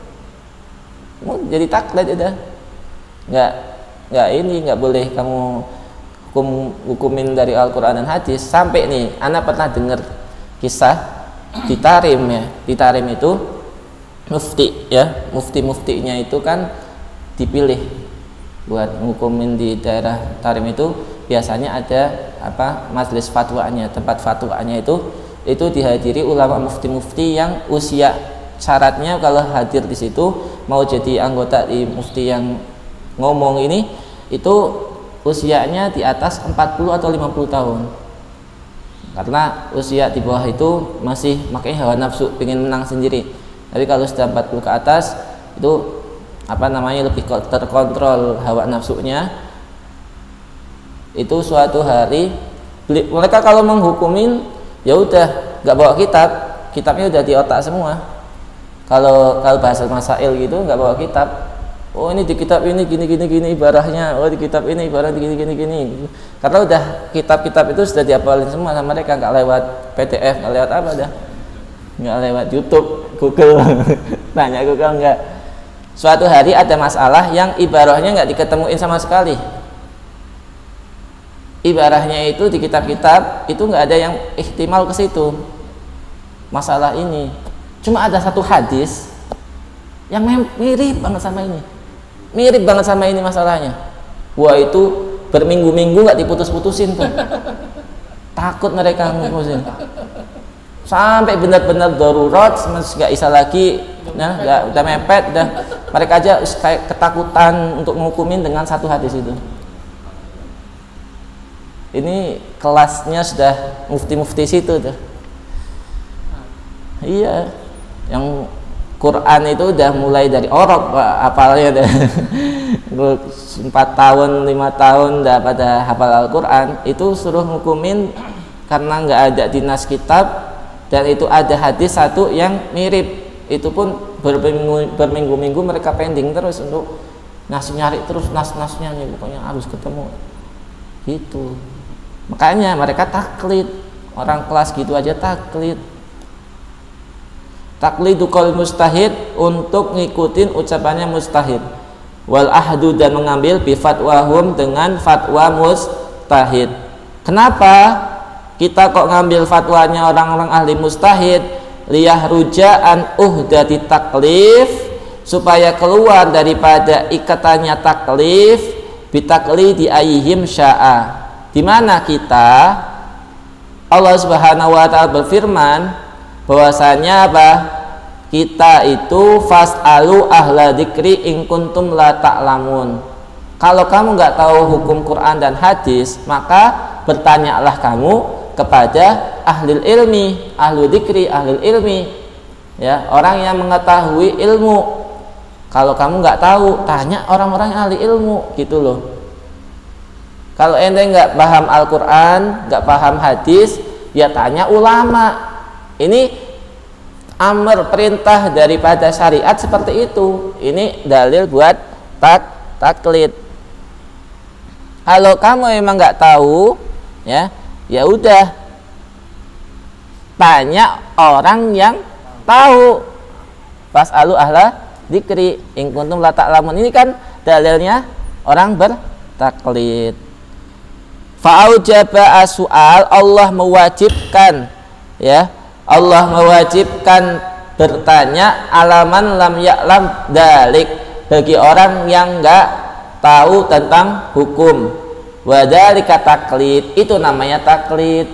jadi taklid udah nggak nggak ini nggak boleh kamu hukum hukumin dari Al-Quran dan hadis. Sampai nih anak pernah dengar kisah di Tarim, ya di Tarim itu mufti, ya mufti muftinya itu kan dipilih buat ngukumin di daerah Tarim. Itu biasanya ada apa majelis fatwanya, tempat fatwanya itu itu dihadiri ulama mufti-mufti yang usia syaratnya kalau hadir di situ mau jadi anggota di mufti yang ngomong ini itu usianya di atas empat puluh atau lima puluh tahun. Karena usia di bawah itu masih makanya hawa nafsu pengen menang sendiri. Tapi kalau sudah empat puluh ke atas itu apa namanya lebih terkontrol hawa nafsunya. Itu suatu hari mereka kalau menghukumin ya udah nggak bawa kitab, kitabnya udah di otak semua. Kalau kalau bahasa masail gitu nggak bawa kitab. Oh ini di kitab ini gini gini gini ibarahnya. Oh di kitab ini ibarah gini gini gini. Karena udah kitab-kitab itu sudah dihafalin semua sama mereka, nggak lewat P D F, nggak lewat apa dah, nggak lewat YouTube, Google. Tanya Google nggak. Suatu hari ada masalah yang ibarahnya nggak diketemuin sama sekali. Ibarahnya itu di kitab-kitab itu nggak ada yang ihtimal ke situ masalah ini. Cuma ada satu hadis yang mirip banget sama ini, mirip banget sama ini masalahnya. Wah itu berminggu-minggu nggak diputus-putusin tuh, takut mereka ngurusin sampai benar-benar darurat, nggak bisa lagi, nah nggak udah mepet, dah mereka aja kayak ketakutan untuk menghukumin dengan satu hadis itu. Ini kelasnya sudah mufti-mufti situ tuh. Iya, yang Quran itu udah mulai dari orok hafalnya deh. empat tahun, lima tahun udah pada hafal Al-Quran. Itu suruh ngukumin karena nggak ada di nas kitab dan itu ada hadis satu yang mirip. Itu pun berminggu, berminggu-minggu mereka pending terus untuk ngasih nyari terus nas-nasnya nih, pokoknya harus ketemu. Gitu. Makanya mereka taklid, orang kelas gitu aja taklid. Taklidu qaul mustahid, untuk ngikutin ucapannya mustahid. Wal ahdu, dan mengambil bi fatwahum, dengan fatwa mustahid. Kenapa kita kok ngambil fatwanya orang-orang ahli mustahid? Liyah ruja'an uhdati taklif, supaya keluar daripada ikatannya taklif, bitaklidi ayyihim sya'a. Di mana kita Allah Subhanahu wa taala berfirman bahwasanya apa? Kita itu fas'alu ahla dzikri in kuntum la ta'lamun. Kalau kamu nggak tahu hukum Quran dan hadis, maka bertanyalah kamu kepada ahli ilmi, ahli dzikri, ahli ilmi. Ya, orang yang mengetahui ilmu. Kalau kamu nggak tahu, tanya orang-orang yang ahli ilmu, gitu loh. Kalau ente nggak paham Al-Quran, nggak paham hadis, ya tanya ulama. Ini amr, perintah daripada syariat seperti itu. Ini dalil buat tak taklid. Kalau kamu memang nggak tahu, ya, ya udah tanya orang yang tahu. Fas'alu ahla dzikri in kuntum la ta'lamun. Ini kan dalilnya orang bertaklid. Fa'aujaba as-su'al, Allah mewajibkan, ya Allah mewajibkan bertanya alaman lam ya'lam dalik, bagi orang yang enggak tahu tentang hukum. Wa dzalika taklid, itu namanya taklid.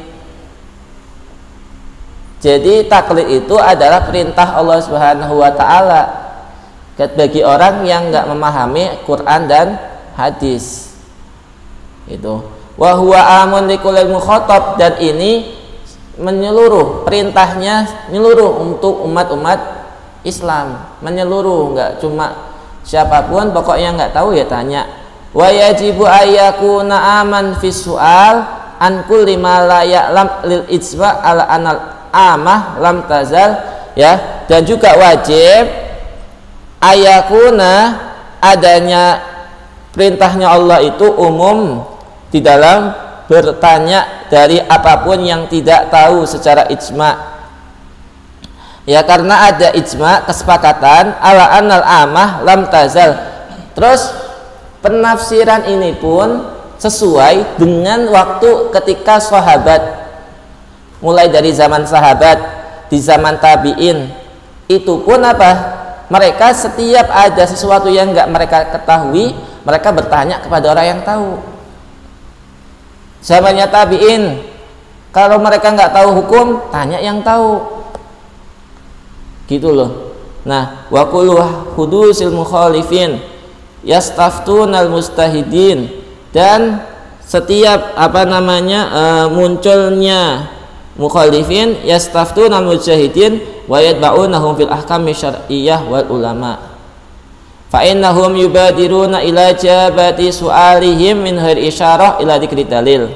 Jadi taklid itu adalah perintah Allah Subhanahu wa taala bagi orang yang enggak memahami Quran dan hadis. Itu wa huwa amun likulil mukhatab, dan ini menyeluruh, perintahnya menyeluruh untuk umat-umat Islam, menyeluruh, enggak cuma siapapun, pokoknya enggak tahu ya tanya. Wa yajibu ayyakuna aman fi su'al an kulli ma la ya'lam lil ijma' ala anal amah lam tazal, ya, dan juga wajib ayakuna adanya perintahnya Allah itu umum di dalam bertanya dari apapun yang tidak tahu secara ijma. Ya, karena ada ijma kesepakatan ala annal amah lam tazal. Terus penafsiran ini pun sesuai dengan waktu ketika sahabat, mulai dari zaman sahabat, di zaman tabi'in. Itu pun apa? Mereka setiap ada sesuatu yang enggak mereka ketahui, mereka bertanya kepada orang yang tahu. Zamannya tabi'in, kalau mereka enggak tahu hukum, tanya yang tahu. Gitu loh. Nah, wa kullu hudusil mukhalifin yastaftunal mustahidin, dan setiap apa namanya uh, munculnya mukhalifin yastaftunal mujahidin wa yatba'unahum fil ahkami syar'iyyah wal ulama fa innahum yubadiruna ila jabati su'alihim min ghairi isyarah ila dzikri dalil.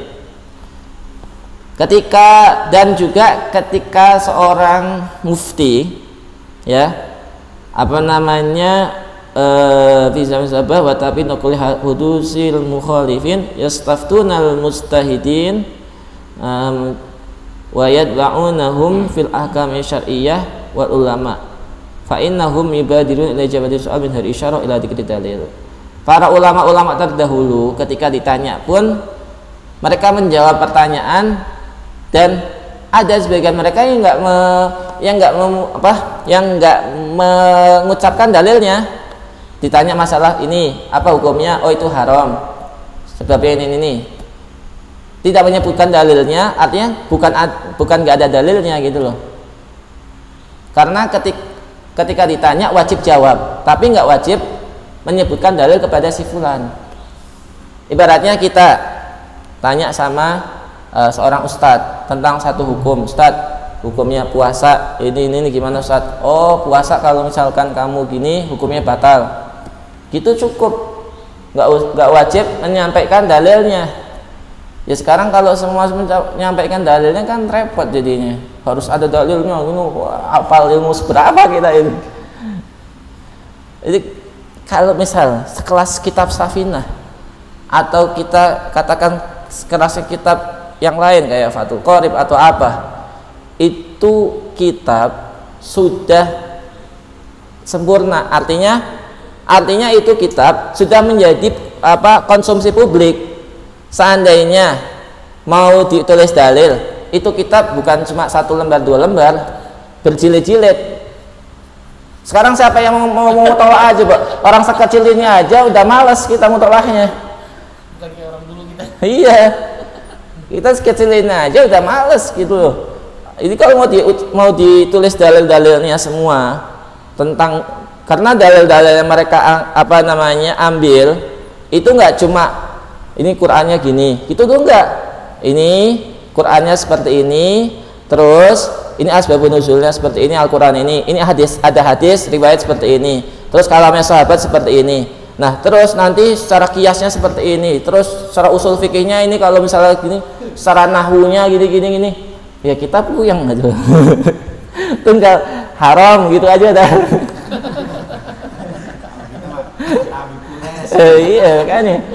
Ketika dan juga ketika seorang mufti, ya, apa namanya fi zaman sabah wa tapi naqul hudusil mukhalifin yastaftunal mustahidin um, wa yadba'unahum fil ahkami syar'iyyah wal ulama fa innahum yubadirun ila jabati su'al min hari isyarah ila dzikri dalil. Para ulama-ulama terdahulu ketika ditanya pun mereka menjawab pertanyaan, dan ada sebagian mereka yang enggak me, yang enggak apa yang enggak mengucapkan dalilnya. Ditanya masalah ini apa hukumnya, oh itu haram sebabnya ini ini, tidak menyebutkan dalilnya, artinya bukan bukan nggak ada dalilnya gitu loh. Karena ketik, ketika ditanya wajib jawab, tapi nggak wajib menyebutkan dalil kepada si fulan. Ibaratnya kita tanya sama uh, seorang ustadz tentang satu hukum, ustadz hukumnya puasa ini ini, ini gimana ustadz? Oh puasa kalau misalkan kamu gini hukumnya batal. Gitu cukup, nggak nggak wajib menyampaikan dalilnya. Ya sekarang kalau semua menyampaikan dalilnya kan repot jadinya, harus ada dalilnya. Ini hafal ilmu seberapa kita ini. Jadi kalau misal sekelas kitab Safinah atau kita katakan sekelas kitab yang lain kayak Fathul Qorib atau apa, itu kitab sudah sempurna, artinya Artinya itu kitab sudah menjadi apa konsumsi publik. Seandainya mau ditulis dalil, itu kitab bukan cuma satu lembar dua lembar, berjilid-jilid. Sekarang siapa yang mau mau mutolak aja, Pak? Orang sekecil ini aja udah males kita mutolaknya. Bukan kayak orang dulu kita. Iya, kita sekecil ini aja udah males gitu loh. Ini kalau mau di, mau ditulis dalil-dalilnya semua tentang, karena dalil-dalil yang mereka apa namanya ambil itu enggak cuma ini Qur'annya gini, gitu tuh enggak. Ini Qur'annya seperti ini, terus ini asbabun nuzulnya seperti ini, Al-Qur'an ini, ini hadis, ada hadis riwayat seperti ini, terus kalamnya sahabat seperti ini. Nah, terus nanti secara kiasnya seperti ini, terus secara usul fikihnya ini kalau misalnya gini, secara nahwunya gini-gini gini. Ya kita puyeng aja. Tunggal haram gitu aja dah. Eh, iya kan ya.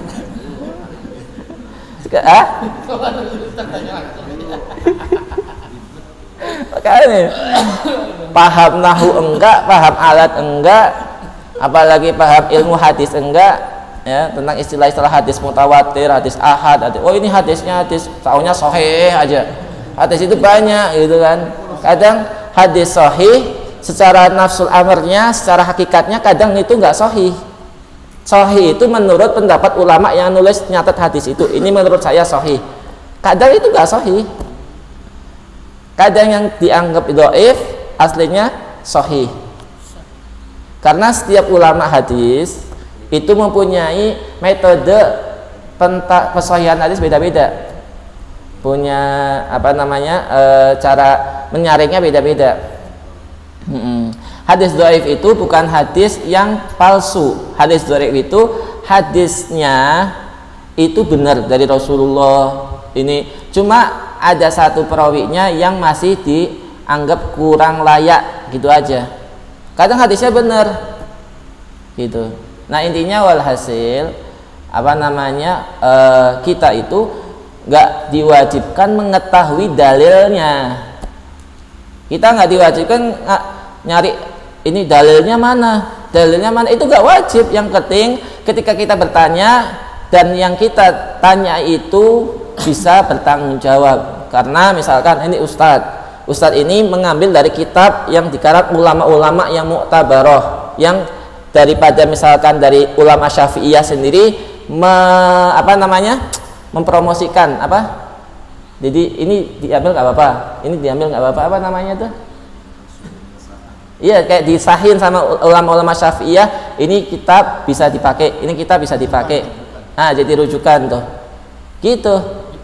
Ah? Makanya paham nahu enggak, paham alat enggak, apalagi paham ilmu hadis enggak, ya, tentang istilah-istilah hadis mutawatir, hadis ahad, hadis, oh ini hadisnya hadis taunya sahih aja. Hadis itu banyak gitu kan. Kadang hadis sahih secara nafsul amarnya, secara hakikatnya kadang itu enggak sahih. Sahih itu menurut pendapat ulama yang nulis nyatat hadis itu, ini menurut saya sahih. Kadang itu enggak sahih. Kadang yang dianggap dhaif aslinya sahih. Karena setiap ulama hadis itu mempunyai metode pensahihan hadis beda-beda. Punya apa namanya e, cara menyaringnya beda-beda. Hmm. Hadis dhaif itu bukan hadis yang palsu. Hadis dhaif itu hadisnya itu benar dari Rasulullah. Ini cuma ada satu perawinya yang masih dianggap kurang layak gitu aja. Kadang hadisnya benar, gitu. Nah intinya walhasil apa namanya uh, kita itu nggak diwajibkan mengetahui dalilnya. Kita nggak diwajibkan nggak nyari ini dalilnya mana, dalilnya mana, itu nggak wajib. Yang penting ketika kita bertanya dan yang kita tanya itu bisa bertanggung jawab. Karena misalkan ini ustadz, ustadz ini mengambil dari kitab yang dikarat ulama-ulama yang mu'tabaroh, yang daripada misalkan dari ulama Syafi'iyah sendiri me, apa namanya mempromosikan apa, jadi ini diambil nggak apa-apa, ini diambil nggak apa-apa, apa namanya tuh, iya kayak disahin sama ulama-ulama Syafi'iyah, ini kitab bisa dipakai, ini kitab bisa dipakai, ah jadi rujukan tuh gitu.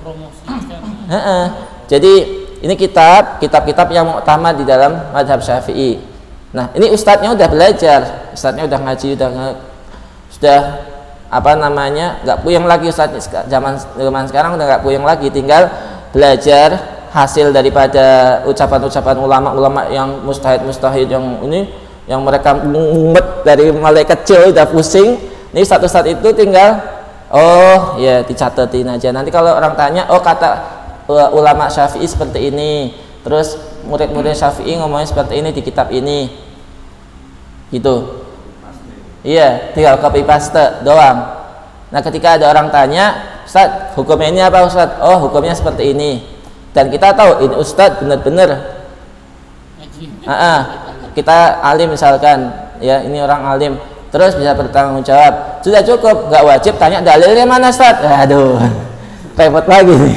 Jadi ini kitab kitab-kitab yang utama di dalam mazhab Syafi'i. Nah ini ustadznya udah belajar, ustadznya udah ngaji, udah nge, sudah apa namanya nggak puyeng lagi ustadz, zaman zaman sekarang udah nggak puyeng lagi, tinggal belajar hasil daripada ucapan-ucapan ulama-ulama yang mustahid-mustahid yang ini, yang mereka ngumet dari mulai kecil udah pusing. Ini satu-satu itu tinggal oh ya dicatetin aja. Nanti kalau orang tanya, oh kata uh, ulama Syafi'i seperti ini, terus murid-murid Syafi'i ngomongnya seperti ini di kitab ini, gitu. Iya, tinggal copy paste doang. Nah ketika ada orang tanya, Ustadz hukumnya ini apa Ustadz? Oh hukumnya seperti ini. Dan kita tahu ini Ustadz benar-benar uh -uh, kita alim misalkan, ya ini orang alim, terus bisa bertanggung jawab, sudah cukup, nggak wajib tanya dalilnya mana Ustadz. Aduh repot lagi nih.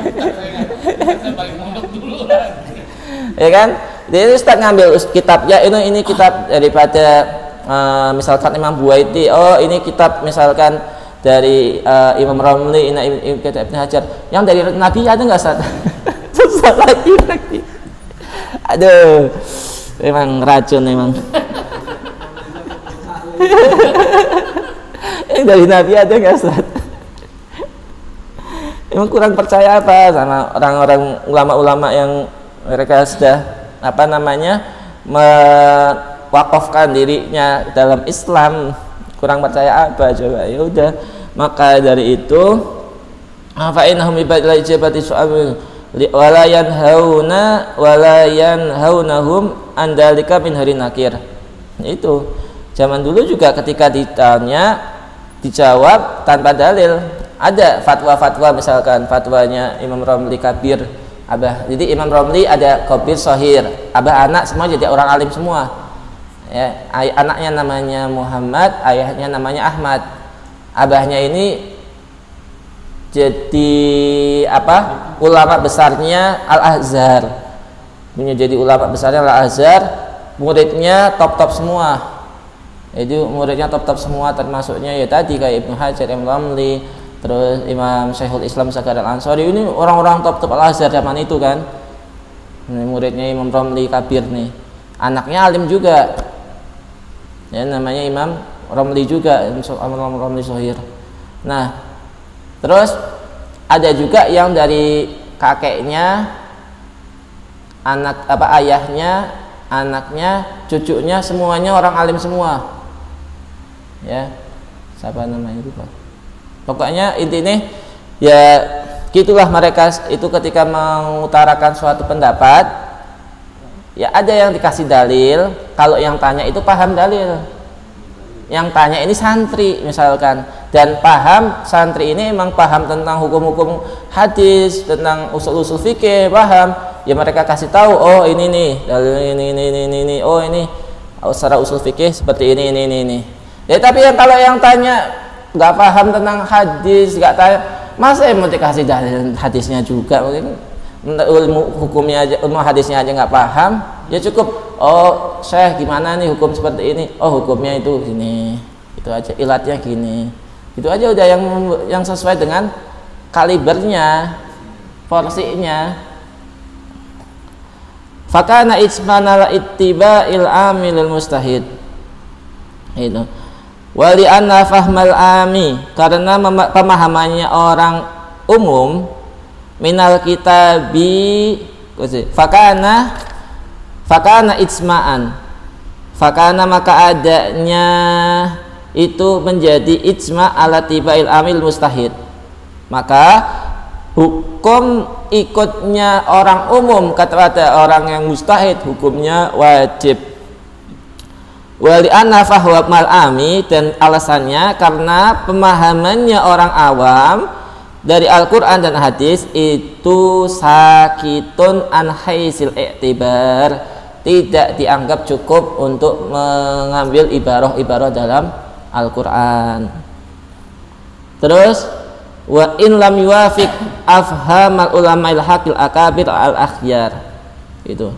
Ya kan, jadi Ustaz ngambil kitabnya, ini ini kitab daripada uh, misalkan Imam Buaiti, oh ini kitab misalkan dari uh, Imam Romli, ini Ibnu Ibnu Hajar, yang dari Nabi ada nggak Ustaz? Susah lagi lagi. Aduh, memang racun memang. Yang dari Nabi ada nggak Ustaz? Emang kurang percaya apa sama orang-orang ulama-ulama yang mereka sudah apa namanya mewakafkan dirinya dalam Islam, kurang percaya apa coba? Ya udah, maka dari itu fa innahum ibadil ijabati su'al wala yanhauna wala yanhaunahum an dzalika min hari nakir. Itu zaman dulu juga ketika ditanya dijawab tanpa dalil. Ada fatwa-fatwa, misalkan fatwanya Imam Romli Kabir Abah, jadi Imam Romli ada Kabir Sohir, Abah anak semua jadi orang alim semua ya. Ay anaknya namanya Muhammad, ayahnya namanya Ahmad, abahnya ini jadi apa ulama besarnya Al-Azhar, punya jadi ulama besarnya Al-Azhar, muridnya top-top semua, jadi muridnya top-top semua, termasuknya ya tadi kayak Ibnu Hajar, Imam Romli, terus Imam Syekhul Islam Sakar Al-Ansari, ini orang-orang top-top Al-Azhar zaman itu kan. Ini muridnya Imam Romli Kabir nih, anaknya alim juga ya, namanya Imam Romli juga, Imam Romli Sohir. Nah terus ada juga yang dari kakeknya, anak apa ayahnya, anaknya, cucunya, semuanya orang alim semua ya. Siapa namanya itu Pak? Pokoknya intinya ya gitulah, mereka itu ketika mengutarakan suatu pendapat ya ada yang dikasih dalil, kalau yang tanya itu paham dalil, yang tanya ini santri misalkan, dan paham, santri ini emang paham tentang hukum-hukum hadis, tentang usul-usul fikih, paham ya, mereka kasih tahu, oh ini nih dalil ini ini ini ini, ini. Oh ini oh, secara usul fikih seperti ini ini ini ini ya. Tapi yang kalau yang tanya nggak paham tentang hadis, nggak tahu, masa mau dikasih dalil hadisnya juga, mungkin ilmu hukumnya aja, ilmu hadisnya aja nggak paham, ya cukup, oh Syekh gimana nih hukum seperti ini, oh hukumnya itu gini, itu aja, ilatnya gini, itu aja udah yang yang sesuai dengan kalibernya, porsinya. Fakana ijmanal ittiba'il amilil mustahid itu. Wali anna fahmal ami, karena pemahamannya orang umum, minal kitabi fakana fakana ijma'an fakana maka adanya itu menjadi ijma ala tibail amil mustahid, maka hukum ikutnya orang umum kepada orang yang mustahid hukumnya wajib. Wali anna fahuwa mal ami, dan alasannya karena pemahamannya orang awam dari Al-Quran dan hadis itu sakitun an haisil i'tibar, tidak dianggap cukup untuk mengambil ibarah-ibarah dalam Al-Quran. Terus wa in lam yuwafiq afhamal ulama'il haqil akabir al akhyar, itu.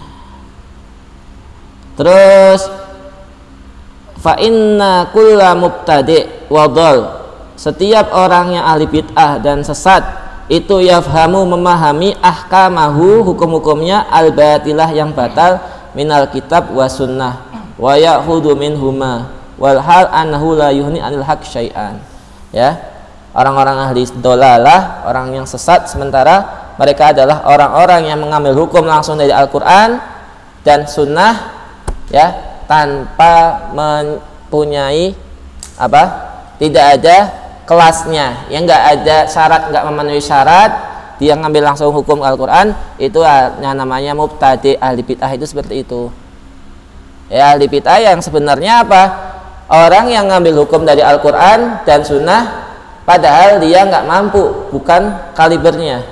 Terus fa inna kulla mubtadi' wa dhal, setiap orang yang ahli bid'ah dan sesat itu yafhamu memahami ahkamahu hukum-hukumnya al-batilah yang batal minal kitab wa sunnah wa ya'khudhu minhuma wal hal annahu la yuhni anil haq syai'an. Ya, orang-orang ahli dolalah, orang yang sesat, sementara mereka adalah orang-orang yang mengambil hukum langsung dari Al-Quran dan sunnah, ya, tanpa mempunyai apa, tidak ada kelasnya, yang nggak ada syarat, nggak memenuhi syarat, dia ngambil langsung hukum Al-Quran, itu yang namanya mubtadi. Ahli bid'ah itu seperti itu. Ya, ahli bid'ah yang sebenarnya apa? Orang yang ngambil hukum dari Al-Quran dan sunnah padahal dia nggak mampu, bukan kalibernya.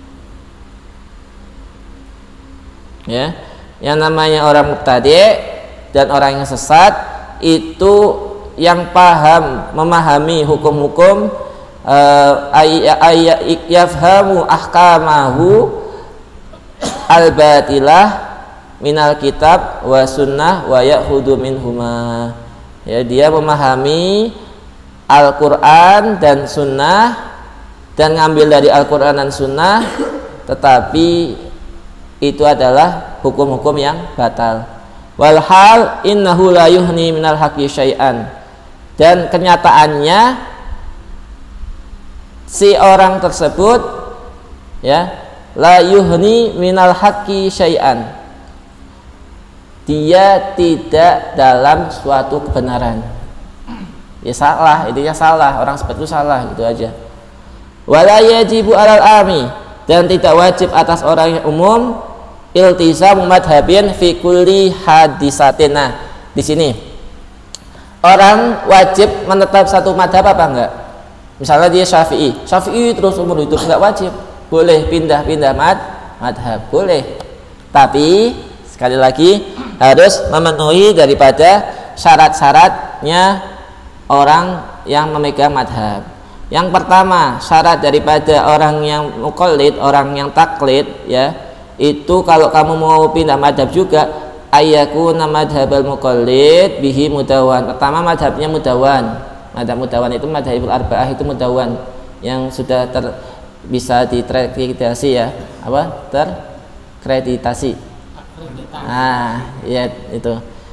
Ya, yang namanya orang mubtadi dan orang yang sesat itu yang paham memahami hukum-hukum ayat yafhamu ahkamahu al-batilah minal kitab wa sunnah wa ya'khudhu minhuma. Ya, dia memahami Al-Quran dan sunnah dan ngambil dari Al-Quran dan sunnah, tetapi itu adalah hukum-hukum yang batal. Walhal innahu la yuhni minal haqqi syai'an, dan kenyataannya si orang tersebut, ya, la yuhni minal haqqi syai'an, dia tidak dalam suatu kebenaran. Ya salah, intinya salah, orang seperti itu salah, gitu aja. Wala yajibu alal ami, dan tidak wajib atas orang yang umum iltizam madhabin fi kulli hadisatin. Nah, di sini orang wajib menetap satu madhab apa enggak? Misalnya dia Syafi'i, Syafi'i terus umur hidup, enggak wajib. Boleh pindah-pindah mad madhab, boleh. Tapi sekali lagi harus memenuhi daripada syarat-syaratnya orang yang memegang madhab. Yang pertama, syarat daripada orang yang muqallid, orang yang taklid, ya, itu kalau kamu mau pindah madhab juga ayyakuna madhabal muqallid bihi mudawan. Pertama, madhabnya mudawan. Madhab mudawan itu madhabul arba'ah, itu mudawan yang sudah ter, bisa ditrakreditasi, ya, apa, terkreditasi. Nah, ya itu.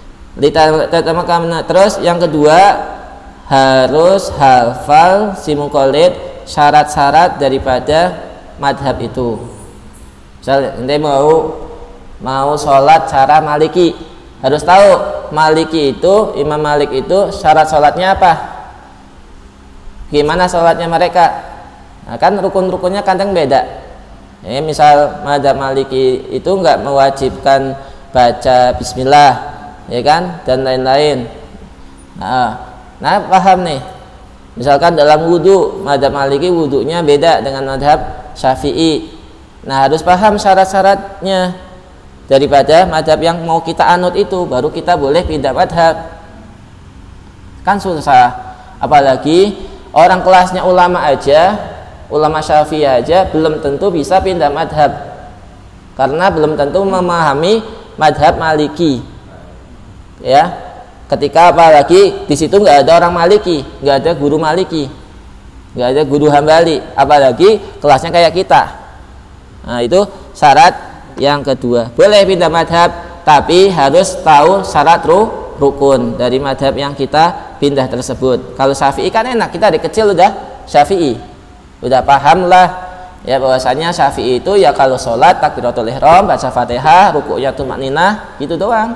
Terus yang kedua, harus hafal si muqallid syarat-syarat daripada madhab itu. Misal ente mau mau sholat cara Maliki, harus tahu Maliki itu, Imam Malik itu syarat sholatnya apa, gimana sholatnya mereka. Nah, kan rukun-rukunnya kadang beda. Ya, misal madhab Maliki itu nggak mewajibkan baca Bismillah, ya kan, dan lain-lain. Nah, nah paham nih. Misalkan dalam wudhu, madhab Maliki wudhunya beda dengan madhab Syafi'i. Nah, harus paham syarat-syaratnya daripada madhab yang mau kita anut itu, baru kita boleh pindah madhab. Kan susah, apalagi orang kelasnya ulama aja, ulama Syafi'i aja belum tentu bisa pindah madhab, karena belum tentu memahami madhab Maliki. Ya, ketika apalagi di situ nggak ada orang Maliki, nggak ada guru Maliki, nggak ada guru Hambali, apalagi kelasnya kayak kita. Nah, itu syarat yang kedua. Boleh pindah madhab, tapi harus tahu syarat ru, rukun dari madhab yang kita pindah tersebut. Kalau Syafi'i kan enak, kita dari kecil udah Syafi'i, udah paham lah, ya, bahwasanya Syafi'i itu ya kalau sholat takbiratul ihram, baca Fatihah, rukuknya tumakninah, gitu doang.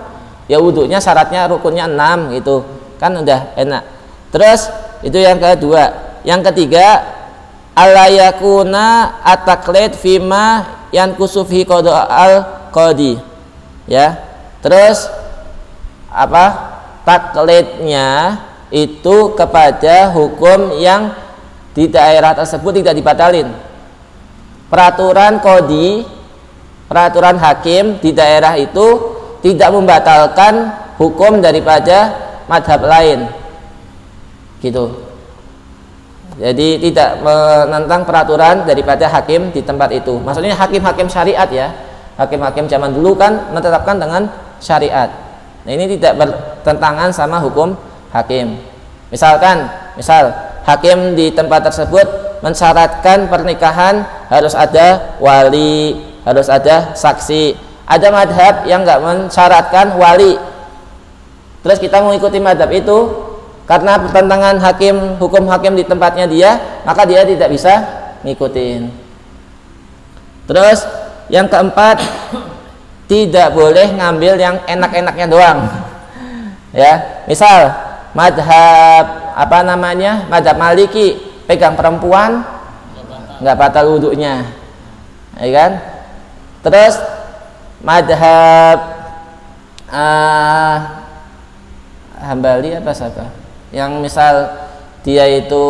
ya wudhunya syaratnya rukunnya enam gitu kan, udah enak. Terus itu yang kedua. Yang ketiga, alayakuna ataklid fima yang kusufi kodo al kodi, ya. Terus apa, taklidnya itu kepada hukum yang di daerah tersebut tidak dibatalin. Peraturan kodi, peraturan hakim di daerah itu tidak membatalkan hukum daripada madhab lain, gitu. Jadi tidak menentang peraturan daripada hakim di tempat itu. Maksudnya hakim-hakim syariat ya, hakim-hakim zaman dulu kan menetapkan dengan syariat. Nah ini tidak bertentangan sama hukum hakim. Misalkan, misal hakim di tempat tersebut mensyaratkan pernikahan harus ada wali, harus ada saksi. Ada madhab yang nggak mensyaratkan wali. Terus kita mengikuti madhab itu karena pertentangan hakim, hukum hakim di tempatnya dia, maka dia tidak bisa ngikutin. Terus yang keempat, tidak boleh ngambil yang enak-enaknya doang. Ya, misal madhab apa namanya, madhab Maliki, pegang perempuan nggak batal wudhunya, ya kan? Terus madhab uh, Hambali apa siapa? Yang misal dia itu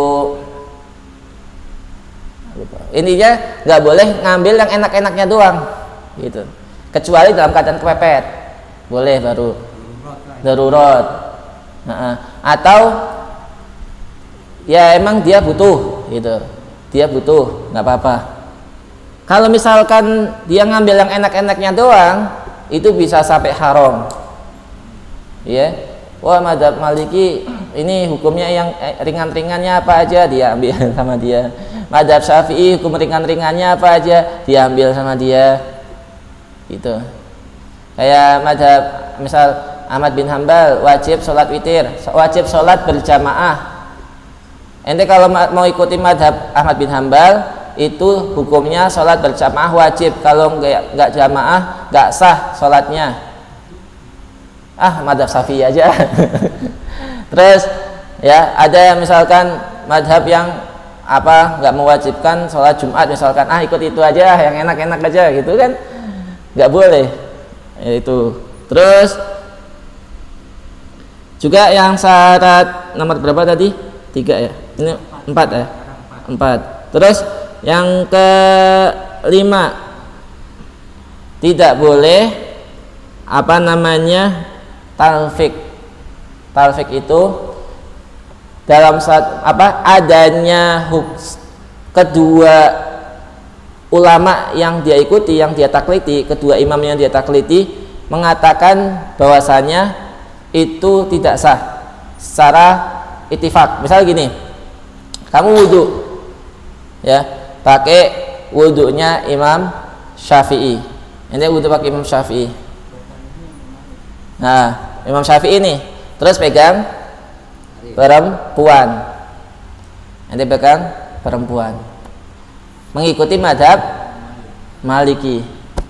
intinya nggak boleh ngambil yang enak-enaknya doang, gitu. Kecuali dalam keadaan kepepet, boleh baru darurat. Nah, atau ya emang dia butuh, gitu. Dia butuh, nggak apa-apa. Kalau misalkan dia ngambil yang enak-enaknya doang, itu bisa sampai haram, ya. Wah, madhab Maliki ini hukumnya yang ringan-ringannya apa aja dia ambil sama dia. Madhab Syafi'i hukum ringan-ringannya apa aja dia ambil sama dia, gitu. Kayak madhab misal Ahmad bin Hambal wajib sholat witir, wajib sholat berjamaah. Ente kalau mau ikuti madhab Ahmad bin Hambal itu hukumnya sholat berjamaah wajib, kalau nggak nggak jamaah nggak sah sholatnya. Ah, madhab Syafi'i aja. Terus ya ada yang misalkan madhab yang apa nggak mewajibkan sholat Jumat, misalkan ah ikut itu aja yang enak-enak aja, gitu kan, nggak boleh ya itu. Terus juga yang syarat nomor berapa tadi, tiga ya, ini empat ya, empat. Terus yang kelima, tidak boleh apa namanya talfik. Talfik itu dalam saat apa adanya kedua ulama yang dia ikuti, yang dia takliti, kedua imam yang dia takliti mengatakan bahwasanya itu tidak sah secara ittifaq. Misal gini, kamu wudhu ya pakai wudhunya Imam Syafi'i, ini wudhu pakai Imam Syafi'i. Nah Imam Syafi'i ini terus pegang perempuan, nanti pegang perempuan, mengikuti madhab Maliki.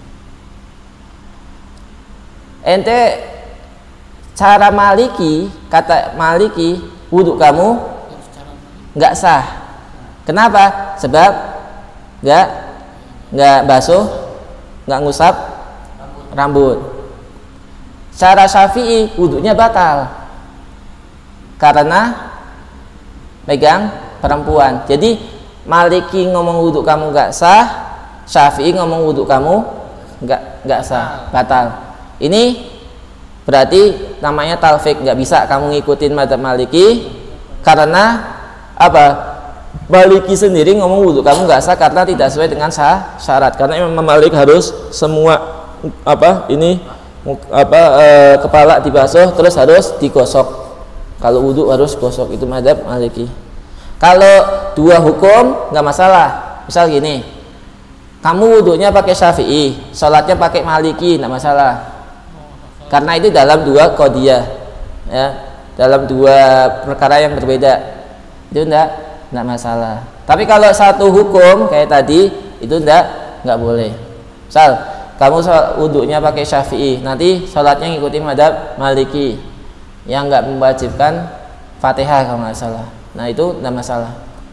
Ente cara Maliki, kata Maliki wudhu kamu nggak sah. Kenapa? Sebab nggak nggak basuh, nggak ngusap rambut. Cara Syafi'i wudhunya batal karena pegang perempuan. Jadi Maliki ngomong wudhu kamu nggak sah, Syafi'i ngomong wudhu kamu nggak nggak sah, batal. Ini berarti namanya talfik, nggak bisa kamu ngikutin madhab Maliki karena apa? Maliki sendiri ngomong wudhu kamu nggak sah karena tidak sesuai dengan sah, syarat. Karena Imam Malik harus semua apa ini apa e, kepala dibasuh terus harus digosok. Kalau wudhu harus gosok, itu madhab Maliki. Kalau dua hukum nggak masalah. Misal gini, kamu wudhunya pakai Syafi'i, sholatnya pakai Maliki, nggak masalah. Karena itu dalam dua qadiyah, ya, dalam dua perkara yang berbeda, itu enggak enggak masalah. Tapi kalau satu hukum kayak tadi itu enggak enggak boleh. Misal kamu wudhunya pakai Syafi'i, nanti sholatnya ngikuti madhab Maliki yang nggak mewajibkan Fatihah kalau nggak salah. Nah itu tidak masalah.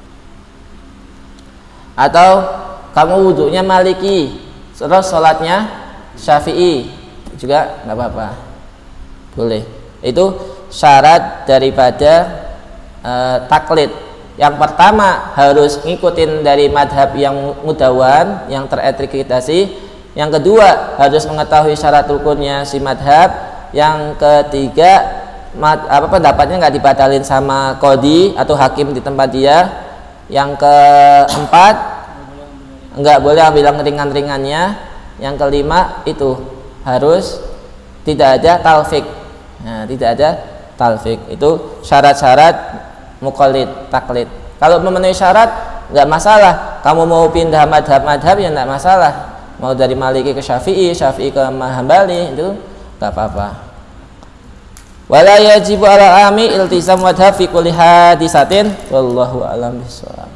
Atau kamu wudhunya Maliki, terus sholatnya Syafi'i, juga nggak apa-apa, boleh. Itu syarat daripada uh, taklid. Yang pertama harus ngikutin dari madhab yang mudawan, yang teretikasi. Yang kedua harus mengetahui syarat rukunnya si madhab. Yang ketiga mad, apa pendapatnya nggak dibatalin sama qadhi atau hakim di tempat dia. Yang keempat nggak boleh ambil yang ringan-ringannya. Yang kelima itu harus tidak ada talfik. Nah, tidak ada talfik. Itu syarat-syarat muqallid taklid. Kalau memenuhi syarat nggak masalah. Kamu mau pindah madhab-madhab ya nggak masalah. Mau dari Maliki ke Syafi'i, Syafi'i ke Hambali, itu nggak apa-apa. Wala yajibu ala ami iltizam madhab fi kulli hadisatin wallahu a'lam bishawab.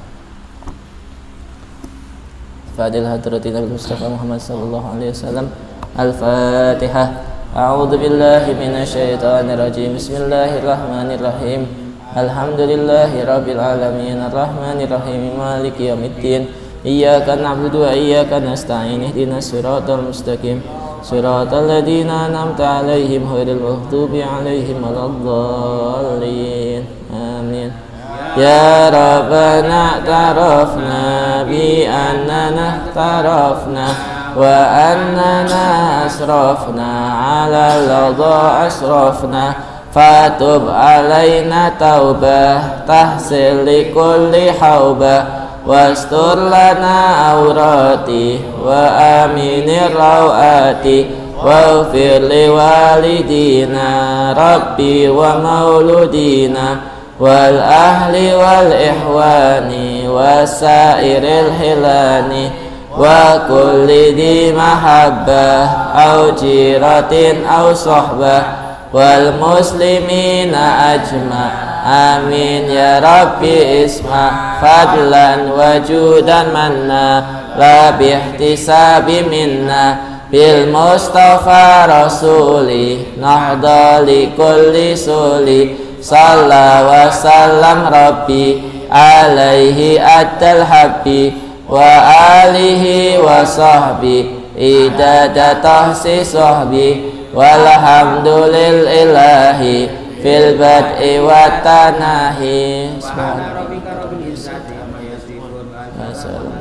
Fadil hadratin Nabi Mustafa Muhammad sallallahu alaihi wasallam. Al-Fatihah. A'udzu billahi minasy syaithanir rajim. Bismillahirrahmanirrahim. Alhamdulillahi rabbil alamin arrahmanir rahim maliki yaumiddin. Iyyaka na'budu wa iyyaka nasta'in ihdinas siratal mustaqim siratal ladzina an'amta 'alaihim ghairil maghdubi 'alaihim waladdallin. Amin. Ya Rabbana tarafna bi annana tarafna wa annana asrafna 'ala al-ladha asrafna fatub 'alaina taubah tahsil li kulli haubah wastur lana aurati wa aminir rawati waghfir li walidina rabbi wa mauludina wal ahli wal ihwani wasairil hilani wa kulli di mahabbah au jiratin au sohbah wal muslimina ajma' amin ya rabbi isma' fadlan wajudan manna la bihtisabi minna bil mustafa rasuli nahda li kulli suli salla wa sallam rabbi alaihi atal habbi wa alihi wa sahbi idada tahsi sahbi walhamdulillahi fil bad'i wa tanahi. Subhana rabbika rabbil izzati amma yasifun.